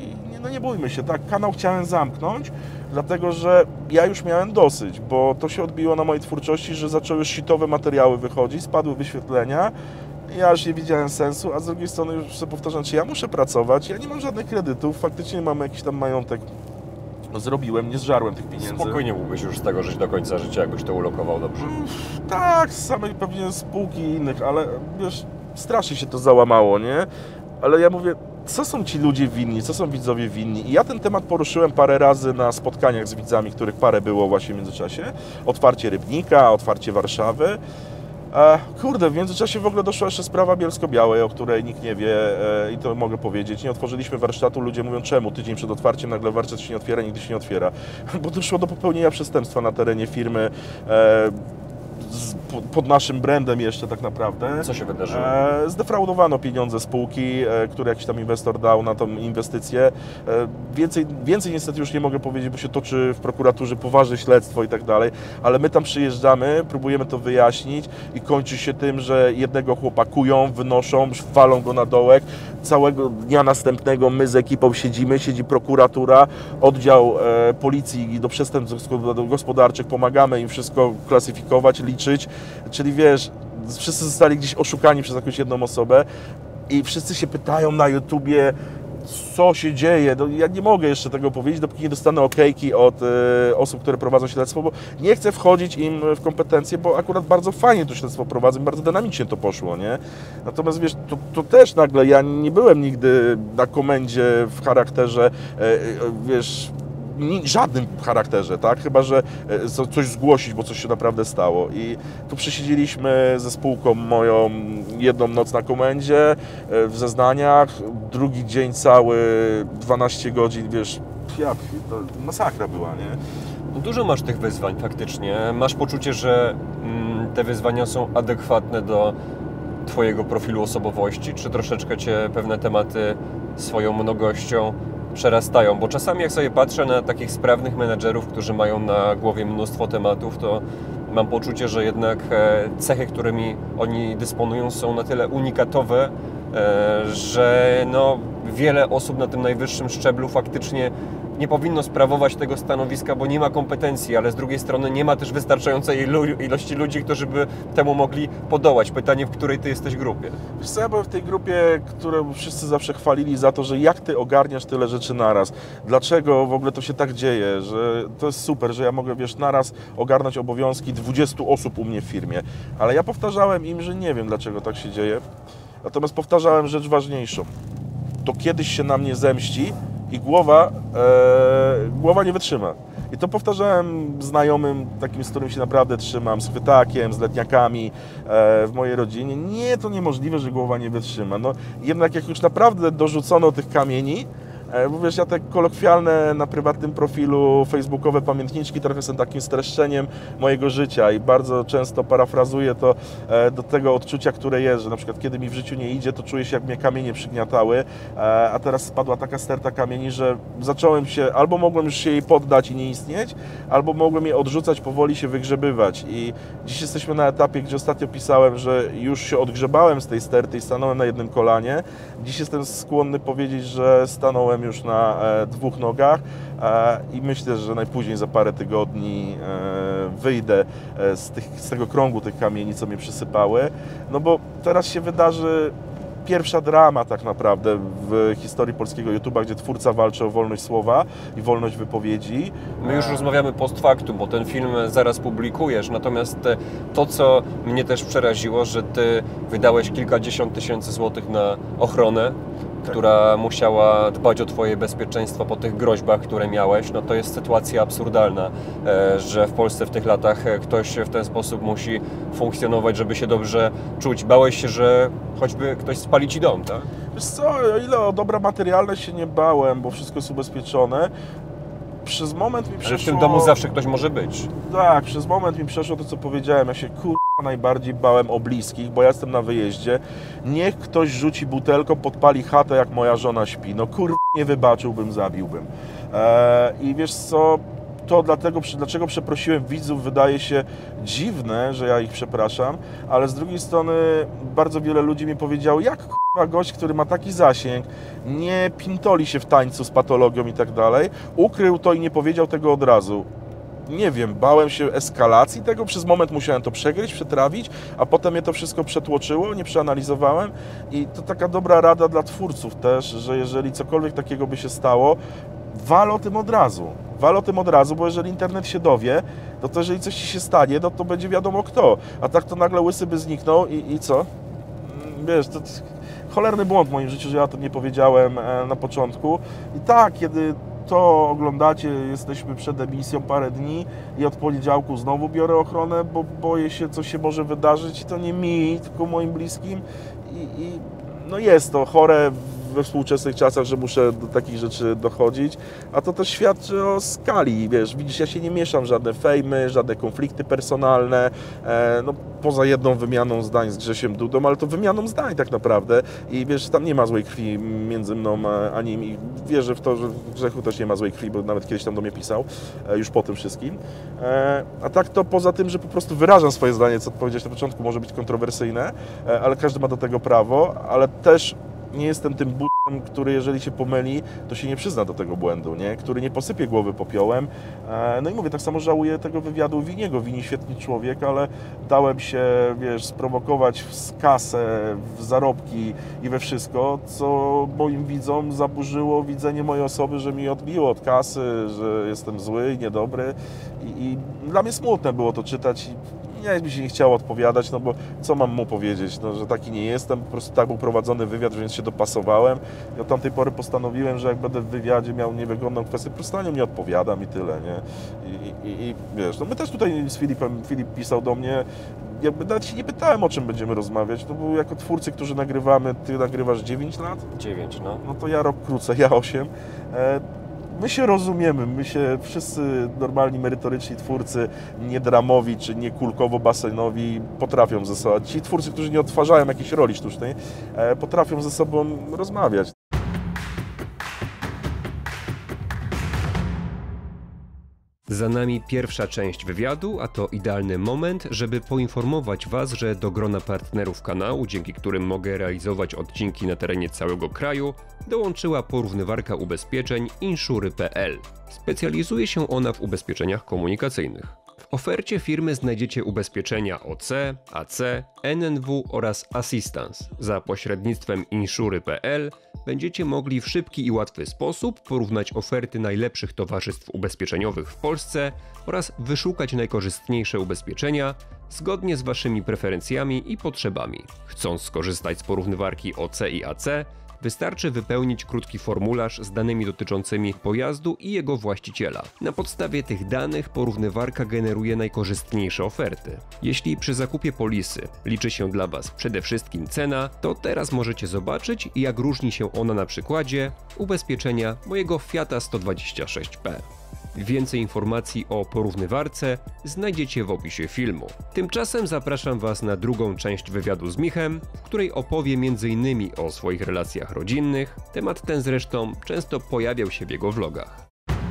D: no nie bójmy się, tak, kanał chciałem zamknąć, dlatego że ja już miałem dosyć, bo to się odbiło na mojej twórczości, że zaczęły shitowe materiały wychodzić, spadły wyświetlenia, ja już nie widziałem sensu, a z drugiej strony już sobie powtarzam, czy ja muszę pracować, ja nie mam żadnych kredytów, faktycznie mam jakiś tam majątek, zrobiłem, nie zżarłem tych pieniędzy.
C: Spokojnie mógłbyś już z tego żyć do końca życia, jakbyś to ulokował dobrze.
D: Tak, z samej pewnie spółki i innych, ale wiesz, strasznie się to załamało, nie? Ale ja mówię, co są ci ludzie winni, co są widzowie winni? I ja ten temat poruszyłem parę razy na spotkaniach z widzami, których parę było właśnie w międzyczasie. Otwarcie Rybnika, otwarcie Warszawy. E, kurde, w międzyczasie w ogóle doszła jeszcze sprawa Bielsko-Białej, o której nikt nie wie e, i to mogę powiedzieć. Nie otworzyliśmy warsztatu, ludzie mówią, czemu? Tydzień przed otwarciem nagle warsztat się nie otwiera, nigdy się nie otwiera. Bo doszło do popełnienia przestępstwa na terenie firmy. E, z, pod naszym brandem jeszcze tak naprawdę.
C: Co się wydarzyło?
D: E, zdefraudowano pieniądze spółki, e, które jakiś tam inwestor dał na tą inwestycję. E, więcej, więcej niestety już nie mogę powiedzieć, bo się toczy w prokuraturze poważne śledztwo i tak dalej, ale my tam przyjeżdżamy, próbujemy to wyjaśnić i kończy się tym, że jednego chłopa kują, wynoszą, walą go na dołek. Całego dnia następnego my z ekipą siedzimy, siedzi prokuratura, oddział e, policji do przestępstw gospodarczych, pomagamy im wszystko klasyfikować, liczyć, czyli wiesz, wszyscy zostali gdzieś oszukani przez jakąś jedną osobę i wszyscy się pytają na YouTubie, co się dzieje. No, ja nie mogę jeszcze tego powiedzieć, dopóki nie dostanę okejki od e, osób, które prowadzą śledztwo, bo nie chcę wchodzić im w kompetencje, bo akurat bardzo fajnie to śledztwo prowadzą, bardzo dynamicznie to poszło, nie? Natomiast wiesz, to, to też nagle, ja nie byłem nigdy na komendzie w charakterze, e, e, wiesz, żadnym charakterze, tak? Chyba że coś zgłosić, bo coś się naprawdę stało. I tu przesiedzieliśmy ze spółką moją jedną noc na komendzie, w zeznaniach, drugi dzień cały, dwanaście godzin, wiesz, ja, to masakra była, nie?
C: No dużo masz tych wyzwań faktycznie. Masz poczucie, że mm, te wyzwania są adekwatne do Twojego profilu osobowości, czy troszeczkę Cię pewne tematy swoją mnogością przerastają, bo czasami jak sobie patrzę na takich sprawnych menedżerów, którzy mają na głowie mnóstwo tematów, to mam poczucie, że jednak cechy, którymi oni dysponują, są na tyle unikatowe, że no, wiele osób na tym najwyższym szczeblu faktycznie nie powinno sprawować tego stanowiska, bo nie ma kompetencji, ale z drugiej strony nie ma też wystarczającej ilości ludzi, którzy by temu mogli podołać. Pytanie, w której Ty jesteś grupie?
D: Wiesz co, ja byłem w tej grupie, którą wszyscy zawsze chwalili za to, że jak Ty ogarniasz tyle rzeczy naraz. Dlaczego w ogóle to się tak dzieje, że to jest super, że ja mogę, wiesz, naraz ogarnąć obowiązki dwudziestu osób u mnie w firmie. Ale ja powtarzałem im, że nie wiem, dlaczego tak się dzieje. Natomiast powtarzałem rzecz ważniejszą. To kiedyś się na mnie zemści i głowa, e, głowa nie wytrzyma. I to powtarzałem znajomym, takim, z którym się naprawdę trzymam, z chwytakiem, z letniakami e, w mojej rodzinie. Nie, to niemożliwe, że głowa nie wytrzyma. No, jednak jak już naprawdę dorzucono tych kamieni, e, bo wiesz, ja te kolokwialne na prywatnym profilu facebookowe pamiętniczki trochę są takim streszczeniem mojego życia i bardzo często parafrazuję to e, do tego odczucia, które jest, że na przykład kiedy mi w życiu nie idzie, to czuję się, jak mnie kamienie przygniatały, e, a teraz spadła taka sterta kamieni, że zacząłem się, albo mogłem już się jej poddać i nie istnieć, albo mogłem je odrzucać, powoli się wygrzebywać. I dziś jesteśmy na etapie, gdzie ostatnio pisałem, że już się odgrzebałem z tej sterty i stanąłem na jednym kolanie. Dziś jestem skłonny powiedzieć, że stanąłem już na e, dwóch nogach e, i myślę, że najpóźniej za parę tygodni e, wyjdę e, z, tych, z tego krągu tych kamieni, co mnie przysypały. No bo teraz się wydarzy pierwsza drama tak naprawdę w historii polskiego YouTube'a, gdzie twórca walczy o wolność słowa i wolność wypowiedzi.
C: My już rozmawiamy post factum, bo ten film zaraz publikujesz, natomiast to, co mnie też przeraziło, że Ty wydałeś kilkadziesiąt tysięcy złotych na ochronę, tak, która musiała dbać o Twoje bezpieczeństwo po tych groźbach, które miałeś, no to jest sytuacja absurdalna, że w Polsce w tych latach ktoś w ten sposób musi funkcjonować, żeby się dobrze czuć. Bałeś się, że choćby ktoś spali Ci dom, tak?
D: Wiesz co, o ile o dobra materialne się nie bałem, bo wszystko jest ubezpieczone, przez moment mi przeszło...
C: Ale w tym domu zawsze ktoś może być.
D: Tak, przez moment mi przeszło to, co powiedziałem. Ja się kur... najbardziej bałem o bliskich, bo ja jestem na wyjeździe. Niech ktoś rzuci butelką, podpali chatę, jak moja żona śpi. No kur... nie wybaczyłbym, zabiłbym. Eee, I wiesz co, to dlatego, dlaczego przeprosiłem widzów, wydaje się dziwne, że ja ich przepraszam, ale z drugiej strony bardzo wiele ludzi mi powiedziało, jak kur... gość, który ma taki zasięg, nie pintoli się w tańcu z patologią i tak dalej, ukrył to i nie powiedział tego od razu. Nie wiem, bałem się eskalacji tego, przez moment musiałem to przegryźć, przetrawić, a potem mnie to wszystko przetłoczyło, nie przeanalizowałem i to taka dobra rada dla twórców też, że jeżeli cokolwiek takiego by się stało, wal o tym od razu. Wal o tym od razu, bo jeżeli internet się dowie, to, to jeżeli coś ci się stanie, no to będzie wiadomo kto. A tak to nagle łysy by zniknął i, i co? Wiesz, to cholerny błąd w moim życiu, że ja o tym nie powiedziałem na początku. I tak, kiedy to oglądacie, jesteśmy przed emisją parę dni i od poniedziałku znowu biorę ochronę, bo boję się, co się może wydarzyć i to nie mi, tylko moim bliskim. I, i no jest to chore we współczesnych czasach, że muszę do takich rzeczy dochodzić, a to też świadczy o skali, wiesz, widzisz, ja się nie mieszam w żadne fejmy, żadne konflikty personalne, e, no poza jedną wymianą zdań z Grzesiem Dudą, ale to wymianą zdań tak naprawdę i wiesz, tam nie ma złej krwi między mną a nim i wierzę w to, że w Grzechu też nie ma złej krwi, bo nawet kiedyś tam do mnie pisał, e, już po tym wszystkim, e, a tak to poza tym, że po prostu wyrażam swoje zdanie, co powiedziałeś na początku, może być kontrowersyjne, e, ale każdy ma do tego prawo, ale też nie jestem tym b***em, który jeżeli się pomyli, to się nie przyzna do tego błędu, nie? Który nie posypie głowy popiołem. No i mówię, tak samo żałuję tego wywiadu Winiego. Wini świetny człowiek, ale dałem się, wiesz, sprowokować w kasę, w zarobki i we wszystko, co moim widzom zaburzyło widzenie mojej osoby, że mi odbiło od kasy, że jestem zły i niedobry. I, i dla mnie smutne było to czytać. Nie, mi się nie chciało odpowiadać, no bo co mam mu powiedzieć, no, że taki nie jestem, po prostu tak był prowadzony wywiad, więc się dopasowałem i od tamtej pory postanowiłem, że jak będę w wywiadzie miał niewygodną kwestię, po prostu na nią nie odpowiadam i tyle, nie? I, i, i wiesz, no my też tutaj z Filipem, Filip pisał do mnie, jakby nawet się nie pytałem, o czym będziemy rozmawiać, to było jako twórcy, którzy nagrywamy, ty nagrywasz dziewięć lat?
C: dziewięć, no.
D: No to ja rok krócej, ja osiem. E, My się rozumiemy, my się wszyscy normalni, merytoryczni twórcy, nie dramowi czy nie kulkowo-basenowi potrafią ze sobą, ci twórcy, którzy nie odtwarzają jakiejś roli sztucznej, potrafią ze sobą rozmawiać.
C: Za nami pierwsza część wywiadu, a to idealny moment, żeby poinformować Was, że do grona partnerów kanału, dzięki którym mogę realizować odcinki na terenie całego kraju, dołączyła porównywarka ubezpieczeń Inshury kropka pe el. Specjalizuje się ona w ubezpieczeniach komunikacyjnych. W ofercie firmy znajdziecie ubezpieczenia O C, A C, N N W oraz Assistance. Za pośrednictwem Inshury kropka pe el będziecie mogli w szybki i łatwy sposób porównać oferty najlepszych towarzystw ubezpieczeniowych w Polsce oraz wyszukać najkorzystniejsze ubezpieczenia zgodnie z Waszymi preferencjami i potrzebami. Chcąc skorzystać z porównywarki O C i A C, wystarczy wypełnić krótki formularz z danymi dotyczącymi pojazdu i jego właściciela. Na podstawie tych danych porównywarka generuje najkorzystniejsze oferty. Jeśli przy zakupie polisy liczy się dla Was przede wszystkim cena, to teraz możecie zobaczyć, jak różni się ona na przykładzie ubezpieczenia mojego Fiata sto dwadzieścia sześć P. Więcej informacji o porównywarce znajdziecie w opisie filmu. Tymczasem zapraszam Was na drugą część wywiadu z Michem, w której opowie między innymi o swoich relacjach rodzinnych. Temat ten zresztą często pojawiał się w jego vlogach.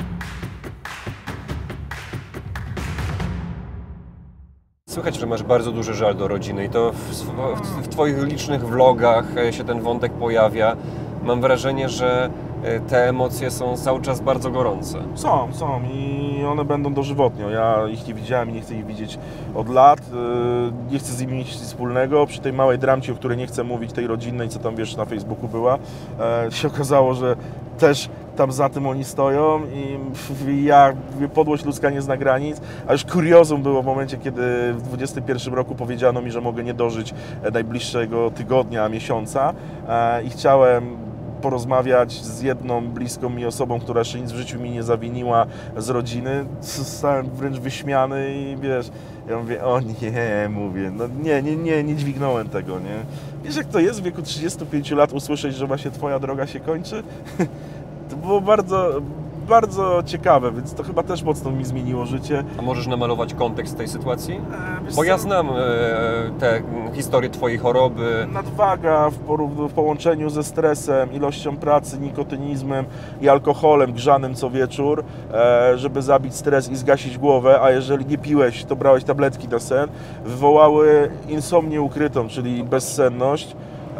C: Słychać, że masz bardzo duży żal do rodziny i to w, w, w Twoich licznych vlogach się ten wątek pojawia. Mam wrażenie, że te emocje są cały czas bardzo gorące.
D: Są, są i one będą dożywotnio. Ja ich nie widziałem i nie chcę ich widzieć od lat. Nie chcę z nimi mieć nic wspólnego. Przy tej małej dramcie, o której nie chcę mówić, tej rodzinnej, co tam wiesz na Facebooku była, się okazało, że też tam za tym oni stoją i ja, podłość ludzka nie zna granic, a już kuriozum było w momencie, kiedy w dwudziestym pierwszym roku powiedziano mi, że mogę nie dożyć najbliższego tygodnia, miesiąca i chciałem porozmawiać z jedną bliską mi osobą, która jeszcze nic w życiu mi nie zawiniła z rodziny. Zostałem wręcz wyśmiany i wiesz, ja mówię, o nie, mówię, no nie, nie, nie, nie dźwignąłem tego, nie. Wiesz, jak to jest w wieku trzydziestu pięciu lat usłyszeć, że właśnie twoja droga się kończy? To było bardzo, bardzo ciekawe, więc to chyba też mocno mi zmieniło życie.
C: A możesz namalować kontekst tej sytuacji?
D: E,
C: Bo ja znam e, tę historię twojej choroby.
D: Nadwaga w, w połączeniu ze stresem, ilością pracy, nikotynizmem i alkoholem grzanym co wieczór, e, żeby zabić stres i zgasić głowę, a jeżeli nie piłeś, to brałeś tabletki na sen, wywołały insomnię ukrytą, czyli bezsenność.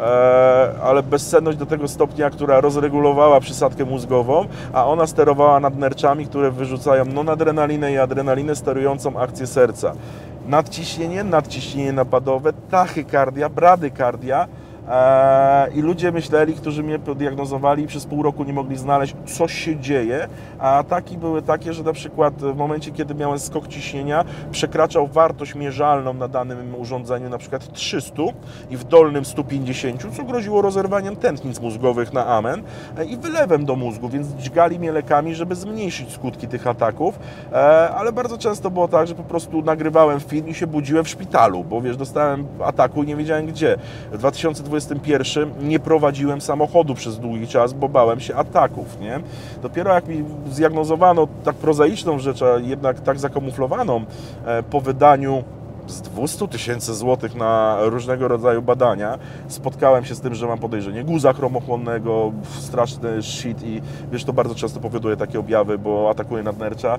D: e, ale bezsenność do tego stopnia, która rozregulowała przysadkę mózgową, a ona sterowała nadnerczami, które wyrzucają non-adrenalinę i adrenalinę sterującą akcję serca. Nadciśnienie, nadciśnienie napadowe, tachykardia, bradykardia. I ludzie myśleli, którzy mnie diagnozowali, przez pół roku nie mogli znaleźć, co się dzieje, a ataki były takie, że na przykład w momencie, kiedy miałem skok ciśnienia, przekraczał wartość mierzalną na danym urządzeniu, na przykład trzysta i w dolnym stu pięćdziesięciu, co groziło rozerwaniem tętnic mózgowych na amen i wylewem do mózgu, więc dźgali mnie lekami, żeby zmniejszyć skutki tych ataków, ale bardzo często było tak, że po prostu nagrywałem film i się budziłem w szpitalu, bo wiesz, dostałem ataku i nie wiedziałem gdzie. W dwa tysiące dwudziestym pierwszym nie prowadziłem samochodu przez długi czas, bo bałem się ataków, nie? Dopiero jak mi zdiagnozowano tak prozaiczną rzecz, a jednak tak zakamuflowaną po wydaniu z dwieście tysięcy złotych na różnego rodzaju badania, spotkałem się z tym, że mam podejrzenie guza chromochłonnego, straszny shit i wiesz, to bardzo często powoduje takie objawy, bo atakuje nadnercza.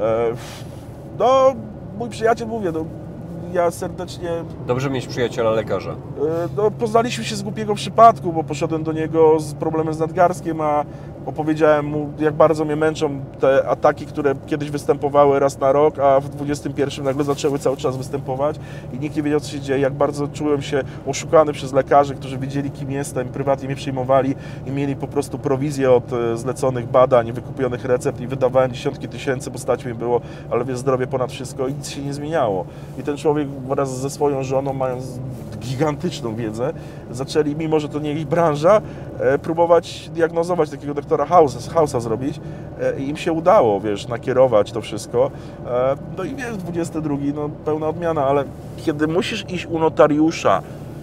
D: No, mój przyjaciel, mówię, no, ja serdecznie...
C: Dobrze mieć przyjaciela lekarza.
D: No, poznaliśmy się z głupiego przypadku, bo poszedłem do niego z problemem z nadgarstkiem, a opowiedziałem mu, jak bardzo mnie męczą te ataki, które kiedyś występowały raz na rok, a w dwudziestym pierwszym nagle zaczęły cały czas występować i nikt nie wiedział, co się dzieje, jak bardzo czułem się oszukany przez lekarzy, którzy wiedzieli, kim jestem, prywatnie mnie przyjmowali i mieli po prostu prowizję od zleconych badań, wykupionych recept i wydawałem dziesiątki tysięcy, bo stać mi było, ale wiesz, zdrowie ponad wszystko i nic się nie zmieniało. I ten człowiek wraz ze swoją żoną, mając gigantyczną wiedzę, zaczęli, mimo że to nie ich branża, próbować diagnozować takiego doktora House'a, House'a zrobić i im się udało, wiesz, nakierować to wszystko. No i wiesz, dwudziesty drugi, no pełna odmiana, ale kiedy musisz iść u notariusza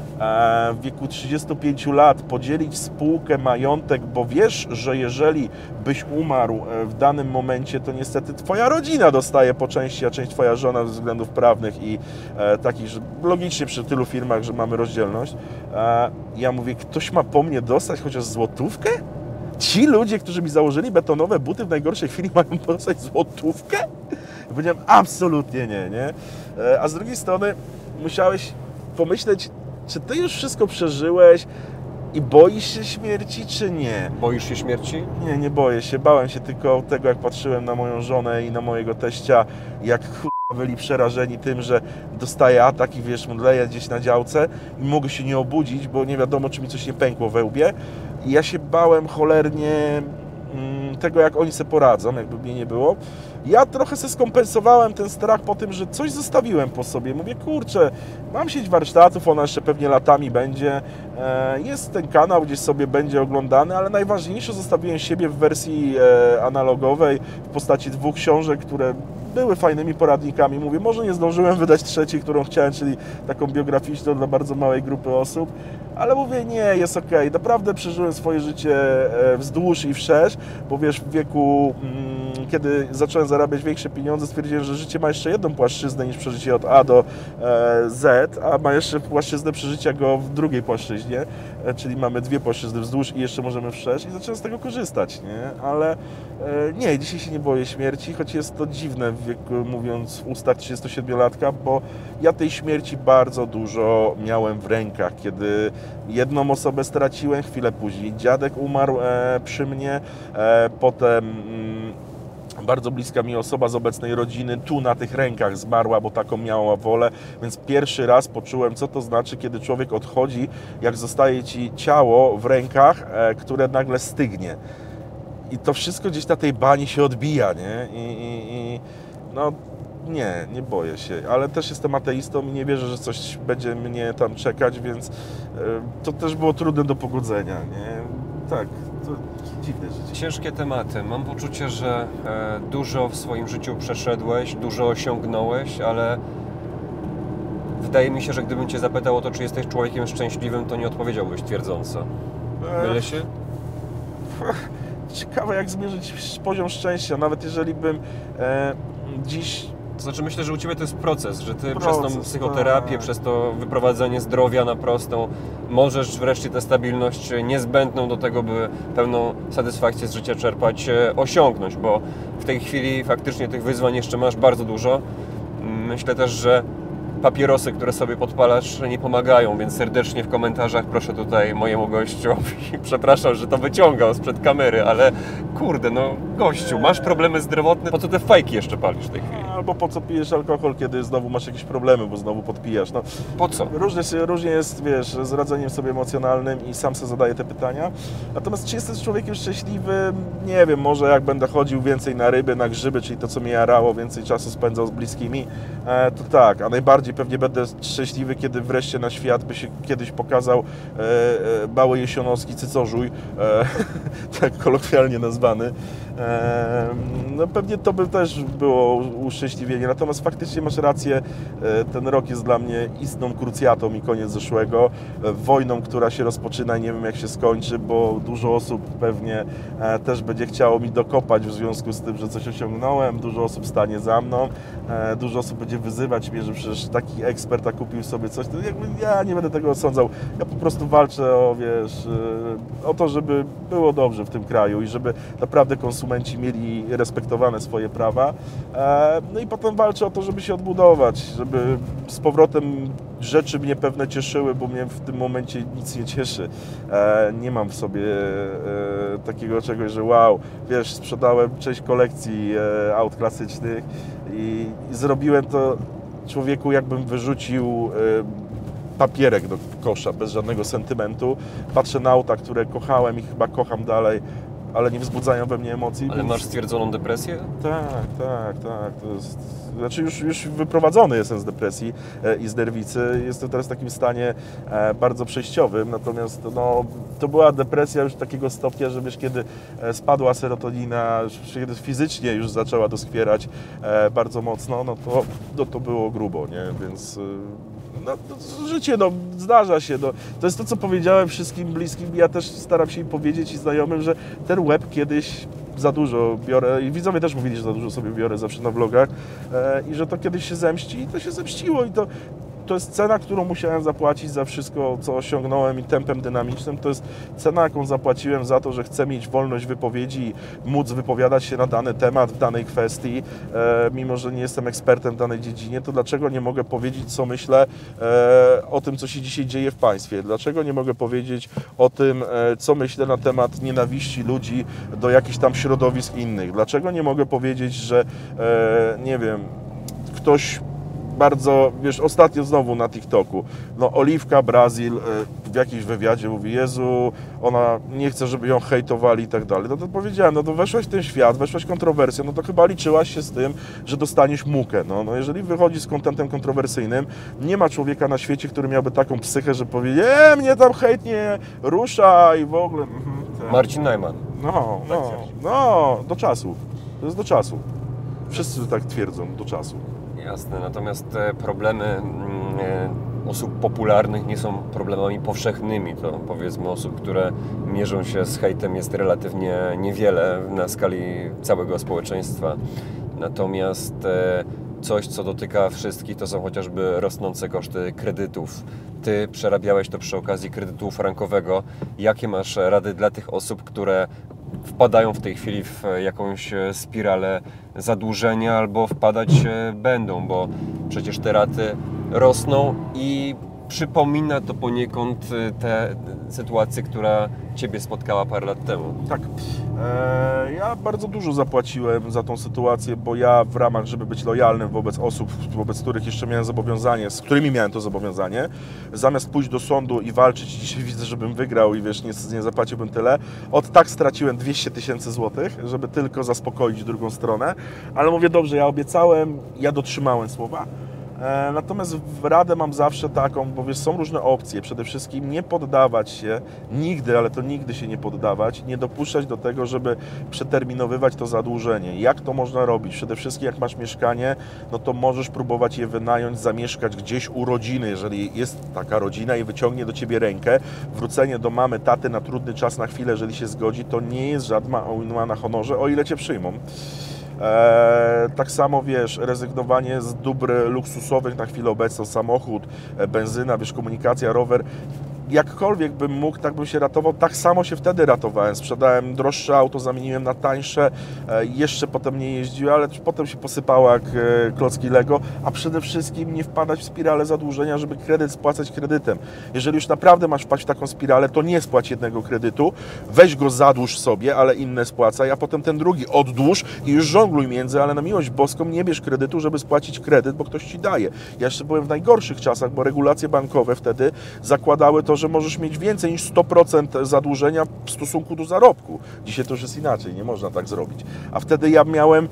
D: w wieku trzydziestu pięciu lat, podzielić spółkę, majątek, bo wiesz, że jeżeli byś umarł w danym momencie, to niestety twoja rodzina dostaje po części, a część twoja żona ze względów prawnych i e, takich, że logicznie przy tylu firmach, że mamy rozdzielność. E, ja mówię, ktoś ma po mnie dostać chociaż złotówkę? Ci ludzie, którzy mi założyli betonowe buty w najgorszej chwili, mają dostać złotówkę? Ja powiedziałem, absolutnie nie, nie? E, a z drugiej strony musiałeś pomyśleć, czy ty już wszystko przeżyłeś i boisz się śmierci, czy nie?
C: Boisz się śmierci?
D: Nie, nie boję się. Bałem się tylko tego, jak patrzyłem na moją żonę i na mojego teścia, jak ch**a byli przerażeni tym, że dostaję atak i wiesz, mdleję gdzieś na działce i mogę się nie obudzić, bo nie wiadomo, czy mi coś nie pękło we łbie. I ja się bałem cholernie mm, tego, jak oni sobie poradzą, jakby mnie nie było. Ja trochę sobie skompensowałem ten strach po tym, że coś zostawiłem po sobie. Mówię, kurczę, mam sieć warsztatów, ona jeszcze pewnie latami będzie. Jest ten kanał, gdzieś sobie będzie oglądany, ale najważniejsze, zostawiłem siebie w wersji analogowej w postaci dwóch książek, które były fajnymi poradnikami. Mówię, może nie zdążyłem wydać trzeciej, którą chciałem, czyli taką biograficzną dla bardzo małej grupy osób, ale mówię, nie, jest okej. Okay. Naprawdę przeżyłem swoje życie wzdłuż i wszerz, bo wiesz, w wieku, kiedy zacząłem zarabiać większe pieniądze, stwierdziłem, że życie ma jeszcze jedną płaszczyznę niż przeżycie od A do Z, a ma jeszcze płaszczyznę przeżycia go w drugiej płaszczyźnie, czyli mamy dwie płaszczyzny wzdłuż i jeszcze możemy wszerz i zacząłem z tego korzystać, nie? Ale nie, dzisiaj się nie boję śmierci, choć jest to dziwne w wieku, mówiąc w ustach trzydziestosiedmiolatka, bo ja tej śmierci bardzo dużo miałem w rękach, kiedy jedną osobę straciłem, chwilę później dziadek umarł e, przy mnie, e, potem mm, bardzo bliska mi osoba z obecnej rodziny tu na tych rękach zmarła, bo taką miała wolę, więc pierwszy raz poczułem, co to znaczy, kiedy człowiek odchodzi, jak zostaje ci ciało w rękach, e, które nagle stygnie. I to wszystko gdzieś na tej bani się odbija, nie? I, i, i no nie, nie boję się, ale też jestem ateistą i nie wierzę, że coś będzie mnie tam czekać, więc y, to też było trudne do pogodzenia, nie? Tak, to dziwne życie.
C: Ciężkie tematy. Mam poczucie, że e, dużo w swoim życiu przeszedłeś, dużo osiągnąłeś, ale wydaje mi się, że gdybym Cię zapytał o to, czy jesteś człowiekiem szczęśliwym, to nie odpowiedziałbyś twierdząco. Mylę się?
D: Ciekawe, jak zmierzyć poziom szczęścia, nawet jeżeli bym e, dziś...
C: To znaczy, myślę, że u Ciebie to jest proces, że Ty
D: proces,
C: przez tą psychoterapię,
D: tak.
C: przez to wyprowadzenie zdrowia na prostą możesz wreszcie tę stabilność niezbędną do tego, by pełną satysfakcję z życia czerpać, osiągnąć, bo w tej chwili faktycznie tych wyzwań jeszcze masz bardzo dużo. Myślę też, że papierosy, które sobie podpalasz, nie pomagają, więc serdecznie w komentarzach proszę tutaj mojemu gościowi, przepraszam, że to wyciągał sprzed kamery, ale kurde, no gościu, masz problemy zdrowotne, po co te fajki jeszcze palisz w tej chwili?
D: Albo po co pijesz alkohol, kiedy znowu masz jakieś problemy, bo znowu podpijasz. No,
C: Po co?
D: różnie, się, różnie jest, wiesz, z radzeniem sobie emocjonalnym i sam sobie zadaję te pytania. Natomiast czy jestem człowiekiem szczęśliwym? Nie wiem, może jak będę chodził więcej na ryby, na grzyby, czyli to, co mnie jarało, więcej czasu spędzał z bliskimi, e, to tak, a najbardziej pewnie będę szczęśliwy, kiedy wreszcie na świat by się kiedyś pokazał e, e, Mały Jesionowski cycorzuj, e, tak kolokwialnie nazwany. E, no pewnie to by też było uszczęśliwienie, natomiast faktycznie masz rację, e, ten rok jest dla mnie istną krucjatą i koniec zeszłego, e, wojną, która się rozpoczyna i nie wiem jak się skończy, bo dużo osób pewnie e, też będzie chciało mi dokopać w związku z tym, że coś osiągnąłem, dużo osób stanie za mną, e, dużo osób będzie wyzywać mnie, że przecież taki ekspert a kupił sobie coś, to jakby ja nie będę tego osądzał, ja po prostu walczę o, wiesz, e, o to, żeby było dobrze w tym kraju i żeby naprawdę konsumenci mieli respektowane swoje prawa, e, no i potem walczę o to, żeby się odbudować, żeby z powrotem rzeczy mnie pewne cieszyły, bo mnie w tym momencie nic nie cieszy. E, nie mam w sobie e, takiego czegoś, że wow, wiesz, sprzedałem część kolekcji e, aut klasycznych i, i zrobiłem to człowieku, jakbym wyrzucił e, papierek do kosza, bez żadnego sentymentu. Patrzę na auta, które kochałem i chyba kocham dalej, ale nie wzbudzają we mnie emocji.
C: Ale masz stwierdzoną depresję?
D: Tak, tak, tak. To jest, znaczy już, już wyprowadzony jestem z depresji e, i z nerwicy. Jestem teraz w takim stanie e, bardzo przejściowym, natomiast no, to była depresja już takiego stopnia, że wiesz, kiedy e, spadła serotonina, kiedy fizycznie już zaczęła doskwierać e, bardzo mocno, no to, no to było grubo, nie? Więc... E, No, życie, no, zdarza się. No. To jest to, co powiedziałem wszystkim bliskim. Ja też staram się im powiedzieć i znajomym, że ten łeb kiedyś za dużo biorę i widzowie też mówili, że za dużo sobie biorę zawsze na vlogach e, i że to kiedyś się zemści i to się zemściło i to to jest cena, którą musiałem zapłacić za wszystko, co osiągnąłem i tempem dynamicznym. To jest cena, jaką zapłaciłem za to, że chcę mieć wolność wypowiedzi i móc wypowiadać się na dany temat w danej kwestii. E, mimo że nie jestem ekspertem w danej dziedzinie, to dlaczego nie mogę powiedzieć, co myślę e, o tym, co się dzisiaj dzieje w państwie? Dlaczego nie mogę powiedzieć o tym, e, co myślę na temat nienawiści ludzi do jakichś tam środowisk innych? Dlaczego nie mogę powiedzieć, że e, nie wiem, ktoś bardzo, wiesz, ostatnio znowu na TikToku, no Oliwka Brazil w jakimś wywiadzie mówi, Jezu, ona nie chce, żeby ją hejtowali i tak dalej. No to powiedziałem, no to weszłaś w ten świat, weszłaś kontrowersję, no to chyba liczyłaś się z tym, że dostaniesz mukę. No, no jeżeli wychodzi z kontentem kontrowersyjnym, nie ma człowieka na świecie, który miałby taką psychę, że powie, nie, mnie tam hejt nie rusza i w ogóle. Mhm,
C: Marcin Najman.
D: No, no, no, do czasu. To jest do czasu. Wszyscy tak twierdzą, do czasu.
C: Jasne, natomiast te problemy mm, osób popularnych nie są problemami powszechnymi. To powiedzmy osób, które mierzą się z hejtem jest relatywnie niewiele na skali całego społeczeństwa. Natomiast e, coś, co dotyka wszystkich, to są chociażby rosnące koszty kredytów. Ty przerabiałeś to przy okazji kredytu frankowego. Jakie masz rady dla tych osób, które wpadają w tej chwili w jakąś spiralę zadłużenia albo wpadać będą, bo przecież te raty rosną i przypomina to poniekąd tę sytuację, która Ciebie spotkała parę lat temu.
D: Tak. E, ja bardzo dużo zapłaciłem za tą sytuację, bo ja w ramach, żeby być lojalnym wobec osób, wobec których jeszcze miałem zobowiązanie, z którymi miałem to zobowiązanie, zamiast pójść do sądu i walczyć, dzisiaj widzę, żebym wygrał i wiesz, nie, nie zapłaciłbym tyle, od tak straciłem dwieście tysięcy złotych, żeby tylko zaspokoić drugą stronę, ale mówię, dobrze, ja obiecałem, ja dotrzymałem słowa. Natomiast radę mam zawsze taką, bo wiesz, są różne opcje. Przede wszystkim nie poddawać się, nigdy, ale to nigdy się nie poddawać, nie dopuszczać do tego, żeby przeterminowywać to zadłużenie. Jak to można robić? Przede wszystkim jak masz mieszkanie, no to możesz próbować je wynająć, zamieszkać gdzieś u rodziny, jeżeli jest taka rodzina i wyciągnie do Ciebie rękę. Wrócenie do mamy, taty na trudny czas, na chwilę, jeżeli się zgodzi, to nie jest żadna ujma na honorze, o ile Cię przyjmą. Eee, tak samo, wiesz, rezygnowanie z dóbr luksusowych na chwilę obecną, samochód, benzyna, wiesz, komunikacja, rower. jakkolwiek bym mógł, tak bym się ratował, tak samo się wtedy ratowałem. Sprzedałem droższe auto, zamieniłem na tańsze, e, jeszcze potem nie jeździłem, ale potem się posypało jak e, klocki Lego, a przede wszystkim nie wpadać w spiralę zadłużenia, żeby kredyt spłacać kredytem. Jeżeli już naprawdę masz wpaść w taką spiralę, to nie spłać jednego kredytu, weź go, zadłuż sobie, ale inne spłacaj, a potem ten drugi oddłuż i już żongluj między, ale na miłość boską nie bierz kredytu, żeby spłacić kredyt, bo ktoś ci daje. Ja jeszcze byłem w najgorszych czasach, bo regulacje bankowe wtedy zakładały to, że możesz mieć więcej niż sto procent zadłużenia w stosunku do zarobku. Dzisiaj to już jest inaczej, nie można tak zrobić. A wtedy ja miałem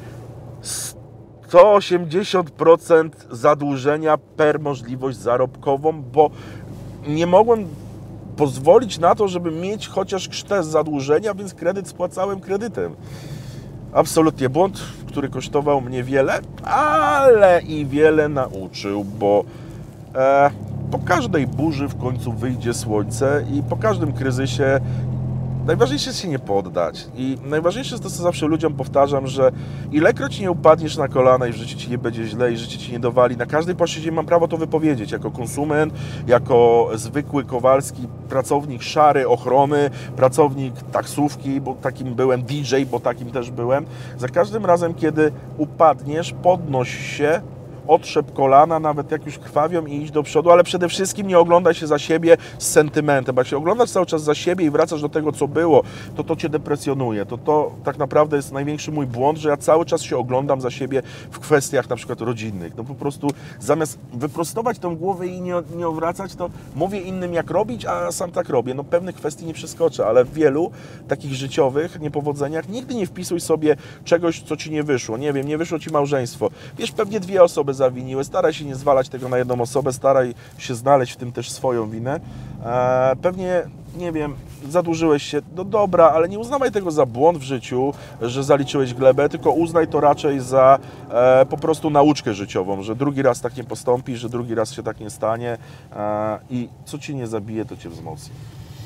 D: sto osiemdziesiąt procent zadłużenia per możliwość zarobkową, bo nie mogłem pozwolić na to, żeby mieć chociaż krztę zadłużenia, więc kredyt spłacałem kredytem. Absolutnie błąd, który kosztował mnie wiele, ale i wiele nauczył, bo e, po każdej burzy w końcu wyjdzie słońce i po każdym kryzysie najważniejsze jest się nie poddać. I najważniejsze jest to, co zawsze ludziom powtarzam, że ilekroć nie upadniesz na kolana i w życiu ci nie będzie źle i życie ci nie dowali, na każdej płaszczyźnie mam prawo to wypowiedzieć. Jako konsument, jako zwykły Kowalski, pracownik szary ochrony, pracownik taksówki, bo takim byłem, D J, bo takim też byłem. Za każdym razem, kiedy upadniesz, podnoś się, otrzep kolana, nawet jak już krwawią i idź do przodu, ale przede wszystkim nie oglądaj się za siebie z sentymentem. Bo jak się oglądasz cały czas za siebie i wracasz do tego, co było, to to cię depresjonuje. To to tak naprawdę jest największy mój błąd, że ja cały czas się oglądam za siebie w kwestiach na przykład rodzinnych. No po prostu zamiast wyprostować tą głowę i nie, nie odwracać, to mówię innym jak robić, a sam tak robię. No pewnych kwestii nie przeskoczę, ale w wielu takich życiowych niepowodzeniach nigdy nie wpisuj sobie czegoś, co ci nie wyszło. Nie wiem, nie wyszło ci małżeństwo. Wiesz, pewnie dwie osoby zawiniły, staraj się nie zwalać tego na jedną osobę, staraj się znaleźć w tym też swoją winę. E, pewnie, nie wiem, zadłużyłeś się, no dobra, ale nie uznawaj tego za błąd w życiu, że zaliczyłeś glebę, tylko uznaj to raczej za e, po prostu nauczkę życiową, że drugi raz tak nie postąpisz, że drugi raz się tak nie stanie e, i co ci nie zabije, to cię wzmocni.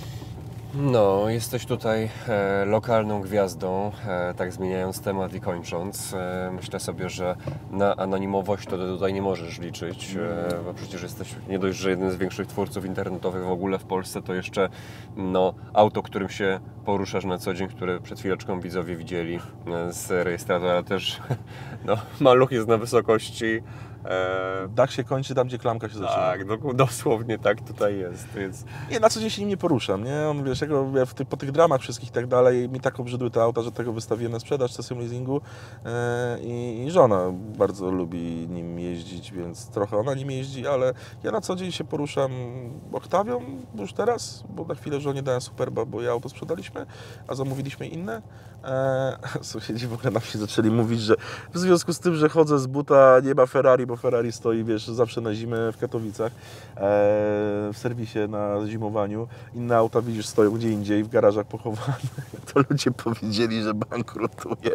C: No, jesteś tutaj e, lokalną gwiazdą, e, tak zmieniając temat i kończąc. E, myślę sobie, że na anonimowość to tutaj nie możesz liczyć, e, bo przecież jesteś nie dość, że jednym z większych twórców internetowych w ogóle w Polsce, to jeszcze no, auto, którym się poruszasz na co dzień, które przed chwileczką widzowie widzieli e, z rejestratora, też no, maluch jest na wysokości. E,
D: Dach się kończy tam, gdzie klamka się zaczyna.
C: tak, do, dosłownie tak tutaj jest, więc...
D: Nie, na co dzień się nim nie poruszam, nie? On, wiesz, jak ja w ty, po tych dramach wszystkich i tak dalej, mi tak obrzydły te auta, że tego wystawiłem na sprzedaż sesją leasingu e, i, i żona bardzo lubi nim jeździć, więc trochę ona nim jeździ, ale ja na co dzień się poruszam Octavią już teraz, bo na chwilę żonie dałem Superba, bo ja auto sprzedaliśmy, a zamówiliśmy inne. E, sąsiedzi w ogóle na wsi zaczęli mówić, że w związku z tym, że chodzę z buta, nie ma Ferrari, bo Ferrari stoi, wiesz, zawsze na zimę w Katowicach, e, w serwisie na zimowaniu. Inne auta, widzisz, stoją gdzie indziej, w garażach pochowane. To ludzie powiedzieli, że bankrutuje.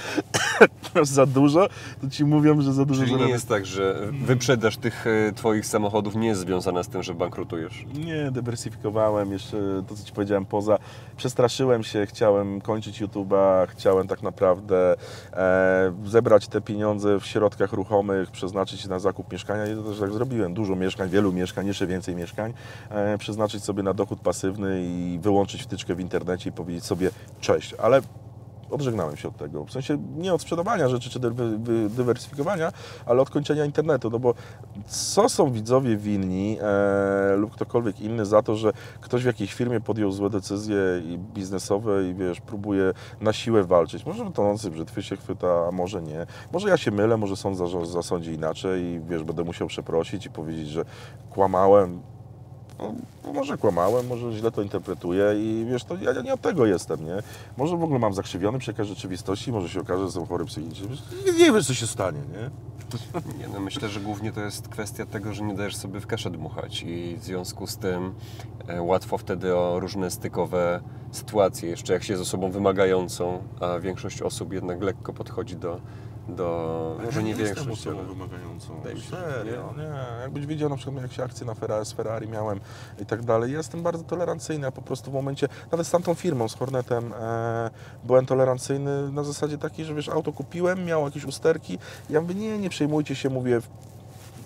D: Za dużo, to ci mówią, że za dużo...
C: Czyli nie
D: zarabiam.
C: jest tak, że wyprzedaż tych e, Twoich samochodów nie jest związana z tym, że bankrutujesz?
D: Nie, dywersyfikowałem jeszcze to, co ci powiedziałem poza. Przestraszyłem się, chciałem kończyć YouTube'a, chciałem tak naprawdę e, zebrać te pieniądze w środkach ruchomych, przeznaczyć na zakup mieszkania i to też tak zrobiłem. Dużo mieszkań, wielu mieszkań, jeszcze więcej mieszkań. E, przeznaczyć sobie na dochód pasywny i wyłączyć wtyczkę w internecie i powiedzieć sobie cześć, ale odżegnałem się od tego. W sensie nie od sprzedawania rzeczy czy dy- dy- dywersyfikowania, ale od kończenia internetu. No bo co są widzowie winni e, lub ktokolwiek inny za to, że ktoś w jakiejś firmie podjął złe decyzje i biznesowe i wiesz, próbuje na siłę walczyć. Może tonący brzytwy się chwyta, a może nie. Może ja się mylę, może sąd zarząd zasądzi inaczej i wiesz, będę musiał przeprosić i powiedzieć, że kłamałem. No, może kłamałem, może źle to interpretuję i wiesz, to ja nie od tego jestem, nie? Może w ogóle mam zakrzywiony przekaz rzeczywistości, może się okaże, że są chory psychicznie. Nie, nie wiesz, co się stanie, nie?
C: Nie, no myślę, że głównie to jest kwestia tego, że nie dajesz sobie w kaszę dmuchać i w związku z tym e, łatwo wtedy o różne stykowe sytuacje, jeszcze jak się jest osobą wymagającą, a większość osób jednak lekko podchodzi do, do może nie większość, ale...
D: wymagającą.
C: Wydaje mi się,
D: Serio, nie. Jakbyś wiedział na przykład jak się akcje na Ferrari, z Ferrari miałem i tak dalej. Ja jestem bardzo tolerancyjny, a po prostu w momencie, nawet z tamtą firmą, z Hornetem, e, byłem tolerancyjny na zasadzie takiej, że wiesz, auto kupiłem, miało jakieś usterki. Ja mówię, nie, nie przejmujcie się, mówię,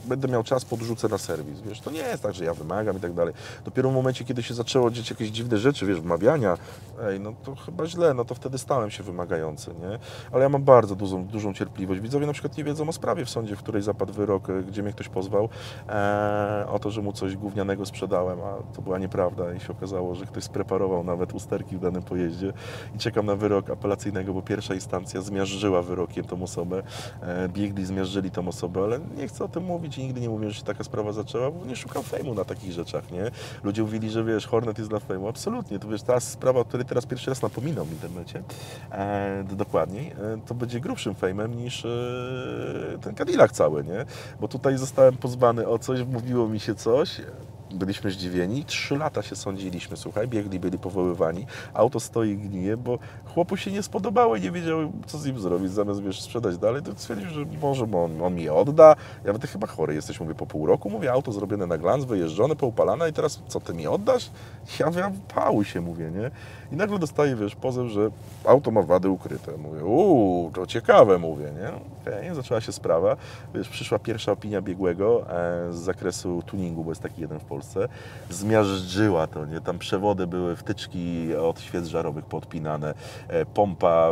D: będę miał czas, podrzucę na serwis, wiesz, to nie jest tak, że ja wymagam i tak dalej. Dopiero w momencie, kiedy się zaczęło dziać jakieś dziwne rzeczy, wiesz, wmawiania, ej, no to chyba źle, no to wtedy stałem się wymagający, nie? Ale ja mam bardzo dużą, dużą cierpliwość. Widzowie na przykład nie wiedzą o sprawie w sądzie, w której zapadł wyrok, gdzie mnie ktoś pozwał e, o to, że mu coś gównianego sprzedałem, a to była nieprawda i się okazało, że ktoś spreparował nawet usterki w danym pojeździe i czekam na wyrok apelacyjnego, bo pierwsza instancja zmiażdżyła wyrokiem tą osobę, e, biegli, zmiażdżyli tą osobę, ale nie chcę o tym mówić i nigdy nie mówię, że się taka sprawa zaczęła, bo nie szukam fejmu na takich rzeczach, nie? Ludzie mówili, że wiesz, Hornet jest dla fejmu. Absolutnie, to wiesz, ta sprawa, o której teraz pierwszy raz napominam w internecie, e, dokładniej, e, to będzie grubszym fejmem niż e, ten Cadillac cały, nie? Bo tutaj zostałem pozwany o coś, mówiło mi się coś, byliśmy zdziwieni, trzy lata się sądziliśmy, słuchaj, biegli, byli powoływani, auto stoi i gnije, bo chłopu się nie spodobało i nie wiedział, co z nim zrobić, zamiast, wiesz, sprzedać dalej, to stwierdził, że może on, on mi je odda. Ja mówię, ty chyba chory jesteś, mówię, po pół roku, mówię, auto zrobione na glans, wyjeżdżone, poupalane i teraz co, ty mi oddasz? Ja mówię, pałuj się, mówię, nie? I nagle dostaję, wiesz, pozew, że auto ma wady ukryte. Mówię, uuu, to ciekawe, mówię, nie? Okej, okay. Zaczęła się sprawa, wiesz, przyszła pierwsza opinia biegłego e, z zakresu tuningu, bo jest taki jeden w Polsce, zmiażdżyła to, nie? Tam przewody były, wtyczki od świec żarowych podpinane, e, pompa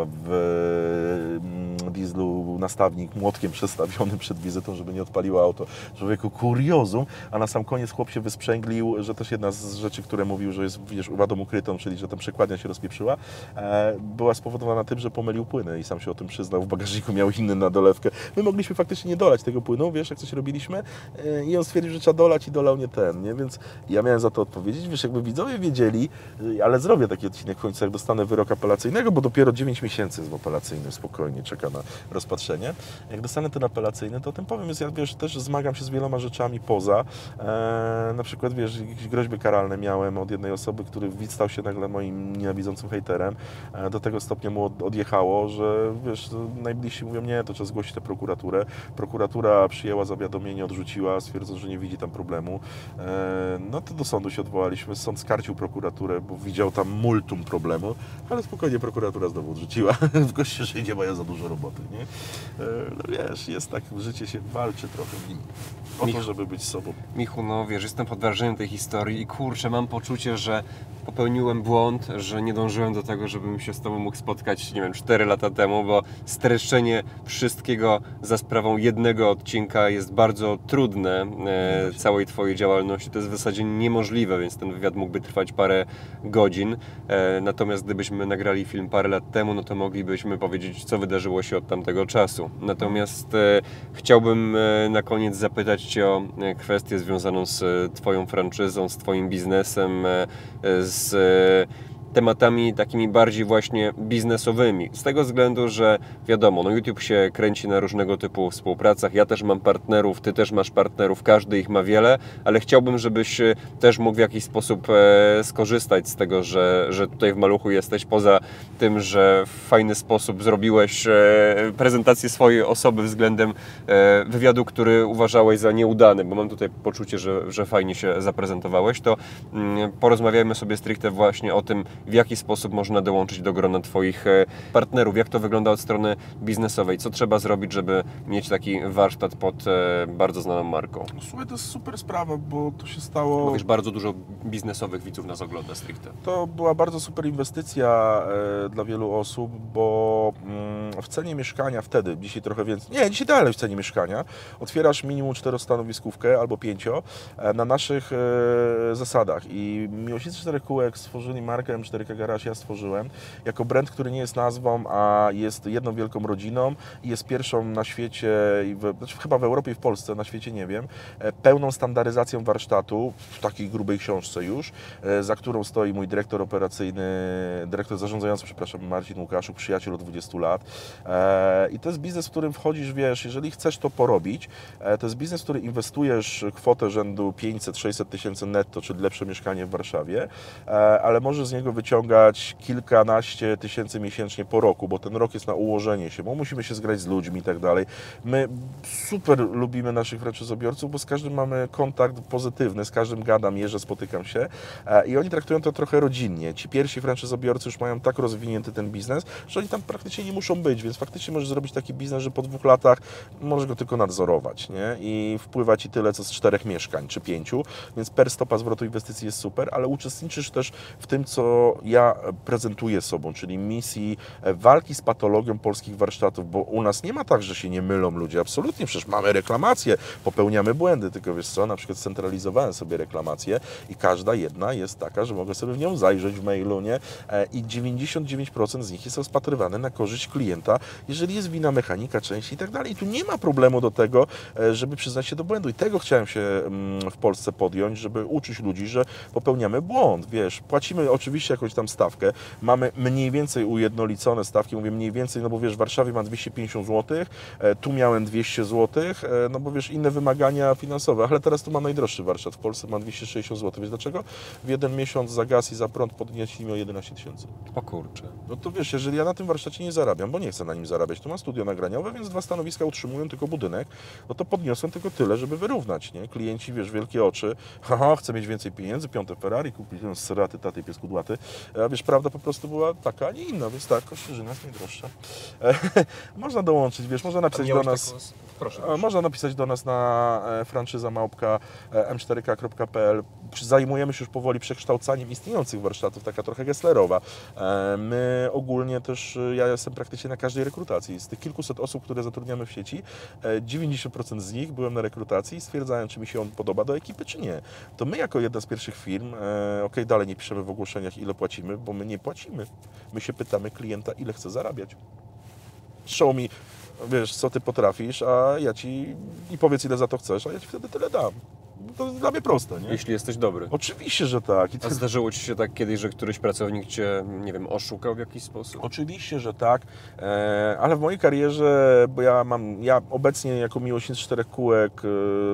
D: w e, dieslu, nastawnik młotkiem przestawiony przed wizytą, żeby nie odpaliło auto. Człowieku, kuriozum, a na sam koniec chłop się wysprzęglił, że też jedna z rzeczy, które mówił, że jest, wiesz, wadą ukrytą, czyli że ta przekładnia się rozpieprzyła, e, była spowodowana tym, że pomylił płyny i sam się o tym przyznał, w bagażniku miał inny na dolewkę. My mogliśmy faktycznie nie dolać tego płynu, wiesz, jak coś robiliśmy e, i on stwierdził, że trzeba dolać i dolał nie ten, nie? Więc ja miałem za to odpowiedzieć, wiesz, jakby widzowie wiedzieli, ale zrobię taki odcinek w końcu, jak dostanę wyrok apelacyjnego, bo dopiero dziewięć miesięcy jest w apelacyjnym, spokojnie czeka na rozpatrzenie. Jak dostanę ten apelacyjny, to o tym powiem, jest, ja wiesz, też zmagam się z wieloma rzeczami poza, e, na przykład, wiesz, jakieś groźby karalne miałem od jednej osoby, który stał się nagle moim nienawidzącym hejterem, e, do tego stopnia mu od, odjechało, że, wiesz, najbliżsi mówią, nie, to trzeba zgłosić tę prokuraturę. Prokuratura przyjęła zawiadomienie, odrzuciła, stwierdza, że nie widzi tam problemu. E, no to do sądu się odwołaliśmy, sąd skarcił prokuraturę, bo widział tam multum problemu, ale spokojnie prokuratura znowu odrzuciła. W goście, że nie mają za dużo roboty, nie? E, no wiesz, jest tak, życie się walczy trochę w nim. O to, żeby być sobą.
C: Michu, no wiesz, jestem pod wrażeniem tej historii i kurczę, mam poczucie, że popełniłem błąd, że nie dążyłem do tego, żebym się z Tobą mógł spotkać, nie wiem, cztery lata temu, bo streszczenie wszystkiego za sprawą jednego odcinka jest bardzo trudne, e, całej Twojej działalności. To jest w zasadzie niemożliwe, więc ten wywiad mógłby trwać parę godzin. E, natomiast gdybyśmy nagrali film parę lat temu, no to moglibyśmy powiedzieć, co wydarzyło się od tamtego czasu. Natomiast e, chciałbym e, na koniec zapytać Cię o e, kwestię związaną z e, Twoją franczyzą, z Twoim biznesem, e, z e, tematami takimi bardziej właśnie biznesowymi. Z tego względu, że wiadomo, no YouTube się kręci na różnego typu współpracach. Ja też mam partnerów, Ty też masz partnerów, każdy ich ma wiele, ale chciałbym, żebyś też mógł w jakiś sposób e, skorzystać z tego, że, że tutaj w Maluchu jesteś, poza tym, że w fajny sposób zrobiłeś e, prezentację swojej osoby względem e, wywiadu, który uważałeś za nieudany, bo mam tutaj poczucie, że, że fajnie się zaprezentowałeś, to mm, porozmawiajmy sobie stricte właśnie o tym, w jaki sposób można dołączyć do grona Twoich partnerów, jak to wygląda od strony biznesowej, co trzeba zrobić, żeby mieć taki warsztat pod bardzo znaną marką.
D: Słuchaj, to jest super sprawa, bo to się stało...
C: Bo wiesz, bardzo dużo biznesowych widzów nas ogląda stricte.
D: To była bardzo super inwestycja e, dla wielu osób, bo mm, w cenie mieszkania wtedy, dzisiaj trochę więcej, nie, dzisiaj dalej w cenie mieszkania, otwierasz minimum czterostanowiskówkę albo pięcio e, na naszych e, zasadach i Miłośnicy Czterech Kółek stworzyli markę M cztery K Garage, ja stworzyłem, jako brand, który nie jest nazwą, a jest jedną wielką rodziną i jest pierwszą na świecie, w, znaczy chyba w Europie i w Polsce, na świecie nie wiem, e, pełną standaryzacją warsztatu, w takiej grubej książce już, e, za którą stoi mój dyrektor operacyjny, dyrektor zarządzający, przepraszam, Marcin Łukaszuk, przyjaciel od dwudziestu lat. E, I to jest biznes, w którym wchodzisz, wiesz, jeżeli chcesz to porobić, e, to jest biznes, w który inwestujesz kwotę rzędu pięćset sześćset tysięcy netto, czyli lepsze mieszkanie w Warszawie, e, ale możesz z niego wyciągnąć wyciągać kilkanaście tysięcy miesięcznie po roku, bo ten rok jest na ułożenie się, bo musimy się zgrać z ludźmi i tak dalej. My super lubimy naszych franczyzobiorców, bo z każdym mamy kontakt pozytywny, z każdym gadam, jeżdżę, spotykam się i oni traktują to trochę rodzinnie. Ci pierwsi franczyzobiorcy już mają tak rozwinięty ten biznes, że oni tam praktycznie nie muszą być, więc faktycznie możesz zrobić taki biznes, że po dwóch latach możesz go tylko nadzorować, nie? I wpływa Ci tyle, co z czterech mieszkań, czy pięciu, więc per stopa zwrotu inwestycji jest super, ale uczestniczysz też w tym, co ja prezentuję sobą, czyli misji walki z patologią polskich warsztatów, bo u nas nie ma tak, że się nie mylą ludzie, absolutnie, przecież mamy reklamacje, popełniamy błędy, tylko wiesz co, na przykład centralizowałem sobie reklamację i każda jedna jest taka, że mogę sobie w nią zajrzeć w mailu, nie? I dziewięćdziesiąt dziewięć procent z nich jest rozpatrywane na korzyść klienta, jeżeli jest wina mechanika, części i tak dalej. I tu nie ma problemu do tego, żeby przyznać się do błędu. I tego chciałem się w Polsce podjąć, żeby uczyć ludzi, że popełniamy błąd, wiesz, płacimy oczywiście jakąś tam stawkę, mamy mniej więcej ujednolicone stawki, mówię mniej więcej, no bo wiesz, w Warszawie mam dwieście pięćdziesiąt złotych, tu miałem dwieście złotych, no bo wiesz, inne wymagania finansowe, ale teraz tu mam najdroższy warsztat, w Polsce mam dwieście sześćdziesiąt złotych, więc dlaczego w jeden miesiąc za gaz i za prąd podnieśli mi o jedenaście tysięcy?
C: O kurczę.
D: No to wiesz, jeżeli ja na tym warsztacie nie zarabiam, bo nie chcę na nim zarabiać, to mam studio nagraniowe, więc dwa stanowiska utrzymują tylko budynek, no to podniosłem tylko tyle, żeby wyrównać, nie? Klienci, wiesz, wielkie oczy, haha, chcę mieć więcej pieniędzy, piąte Ferrari, kupić z seraty, taty, pies kudłaty, a wiesz, prawda po prostu była taka, a nie inna, więc tak, Kościerzyna jest najdroższa. Można dołączyć, wiesz, można napisać do nas...
C: Taką... Proszę,
D: proszę. Można napisać do nas na franczyza małpka m cztery k kropka p l. Zajmujemy się już powoli przekształcaniem istniejących warsztatów, taka trochę Gesslerowa. My ogólnie też, ja jestem praktycznie na każdej rekrutacji. Z tych kilkuset osób, które zatrudniamy w sieci, dziewięćdziesiąt procent z nich byłem na rekrutacji i stwierdzałem, czy mi się on podoba do ekipy, czy nie. To my jako jedna z pierwszych firm, ok, dalej nie piszemy w ogłoszeniach, ile płacimy, bo my nie płacimy. My się pytamy klienta, ile chce zarabiać. Show mi, wiesz, co ty potrafisz, a ja ci i powiedz, ile za to chcesz, a ja ci wtedy tyle dam. To jest dla mnie proste, nie?
C: Jeśli jesteś dobry.
D: Oczywiście, że tak. I
C: A zdarzyło Ci się tak kiedyś, że któryś pracownik Cię, nie wiem, oszukał w jakiś sposób?
D: Oczywiście, że tak, e, ale w mojej karierze, bo ja mam, ja obecnie jako miłośnik czterech kółek, e,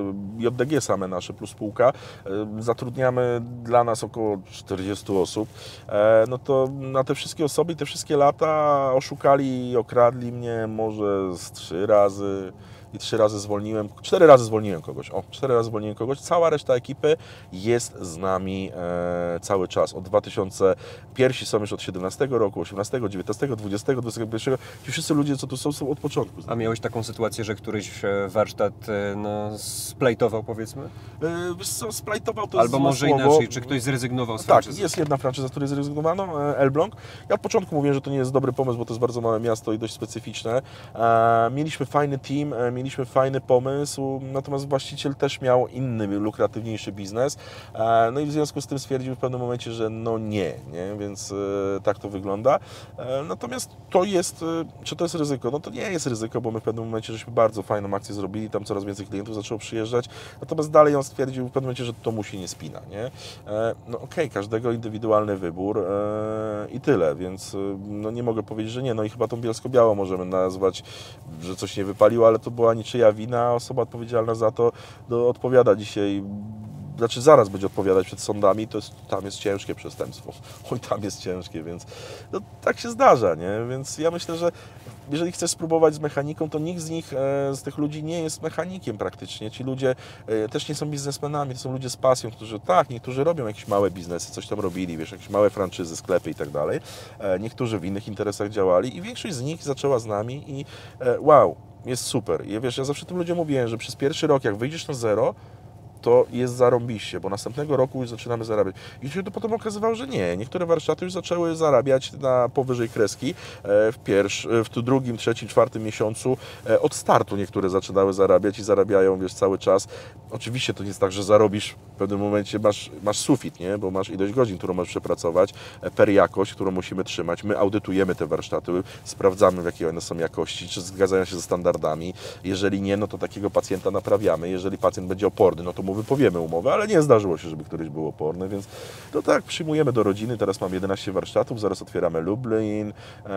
D: J D G same nasze plus spółka, e, zatrudniamy dla nas około czterdziestu osób, e, no to na te wszystkie osoby i te wszystkie lata oszukali i okradli mnie może z trzy razy. I trzy razy zwolniłem, cztery razy zwolniłem kogoś, o, cztery razy zwolniłem kogoś, cała reszta ekipy jest z nami e, cały czas, od dwa tysiące, pierwsi są już od siedemnastego roku, osiemnastego, dziewiętnastego, dwudziestego, dwudziestego pierwszego, ci wszyscy ludzie, co tu są, są od początku.
C: A miałeś taką sytuację, że któryś warsztat no, splajtował, powiedzmy?
D: E, wiesz co, splajtował to
C: Albo
D: jest
C: może
D: słowo.
C: inaczej, czy ktoś zrezygnował z
D: Tak,
C: franczyzy?
D: jest jedna franczyza, z której zrezygnowano, Elbląg. Ja od początku mówiłem, że to nie jest dobry pomysł, bo to jest bardzo małe miasto i dość specyficzne. E, mieliśmy fajny team, e, mieliśmy fajny pomysł, natomiast właściciel też miał inny, lukratywniejszy biznes. E, no i w związku z tym stwierdził w pewnym momencie, że no nie, nie? Więc e, tak to wygląda. E, natomiast to jest, e, czy to jest ryzyko? No to nie jest ryzyko, bo my w pewnym momencie żeśmy bardzo fajną akcję zrobili, tam coraz więcej klientów zaczęło przyjeżdżać, natomiast dalej on stwierdził w pewnym momencie, że to mu się nie spina, nie? E, no okej, okay, każdego indywidualny wybór e, i tyle, więc e, no nie mogę powiedzieć, że nie, no i chyba tą bielsko-białą możemy nazwać, że coś nie wypaliło, ale to była niczyja wina, osoba odpowiedzialna za to do, odpowiada dzisiaj, znaczy zaraz będzie odpowiadać przed sądami, to jest, tam jest ciężkie przestępstwo, oj tam jest ciężkie, więc no, tak się zdarza, nie? Więc ja myślę, że jeżeli chcesz spróbować z mechaniką, to nikt z nich, e, z tych ludzi nie jest mechanikiem praktycznie. Ci ludzie e, też nie są biznesmenami, to są ludzie z pasją, którzy tak, niektórzy robią jakieś małe biznesy, coś tam robili, wiesz, jakieś małe franczyzy, sklepy i tak dalej. E, niektórzy w innych interesach działali i większość z nich zaczęła z nami i e, wow, jest super. I wiesz, ja zawsze tym ludziom mówiłem, że przez pierwszy rok, jak wyjdziesz na zero, to jest zarąbiście, bo następnego roku już zaczynamy zarabiać. I się to potem okazywało, że nie. Niektóre warsztaty już zaczęły zarabiać na powyżej kreski w, pierwszy, w drugim, trzecim, czwartym miesiącu. Od startu niektóre zaczynały zarabiać i zarabiają, wiesz, cały czas. Oczywiście to nie jest tak, że zarobisz w pewnym momencie, masz, masz sufit, nie? Bo masz ilość godzin, którą możesz przepracować, per jakość, którą musimy trzymać. My audytujemy te warsztaty, sprawdzamy, w jakiej one są jakości, czy zgadzają się ze standardami. Jeżeli nie, no to takiego pacjenta naprawiamy. Jeżeli pacjent będzie oporny, no to mu wypowiemy umowę, ale nie zdarzyło się, żeby któryś był oporny, więc no tak, przyjmujemy do rodziny. Teraz mam jedenaście warsztatów, zaraz otwieramy Lublin,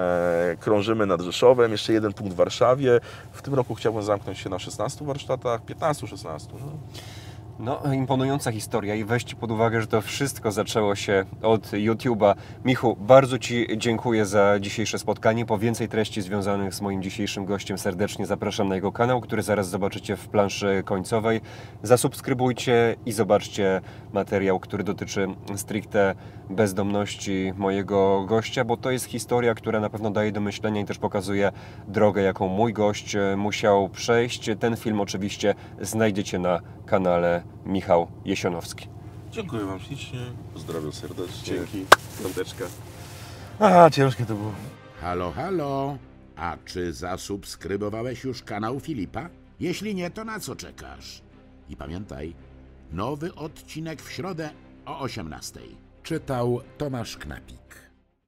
D: e, krążymy nad Rzeszowem, jeszcze jeden punkt w Warszawie. W tym roku chciałbym zamknąć się na szesnastu warsztatach, piętnastu szesnastu. No.
C: No, imponująca historia i weźcie pod uwagę, że to wszystko zaczęło się od YouTube'a. Michu, bardzo Ci dziękuję za dzisiejsze spotkanie. Po więcej treści związanych z moim dzisiejszym gościem serdecznie zapraszam na jego kanał, który zaraz zobaczycie w planszy końcowej. Zasubskrybujcie i zobaczcie materiał, który dotyczy stricte bezdomności mojego gościa, bo to jest historia, która na pewno daje do myślenia i też pokazuje drogę, jaką mój gość musiał przejść. Ten film oczywiście znajdziecie na kanale Michał Jesionowski.
D: Dziękuję Wam ślicznie. Pozdrawiam serdecznie.
C: Dzięki. Piąteczka.
D: A, ciężkie to było.
E: Halo, halo. A czy zasubskrybowałeś już kanał Filipa? Jeśli nie, to na co czekasz? I pamiętaj, nowy odcinek w środę o osiemnastej. Czytał Tomasz Knapik.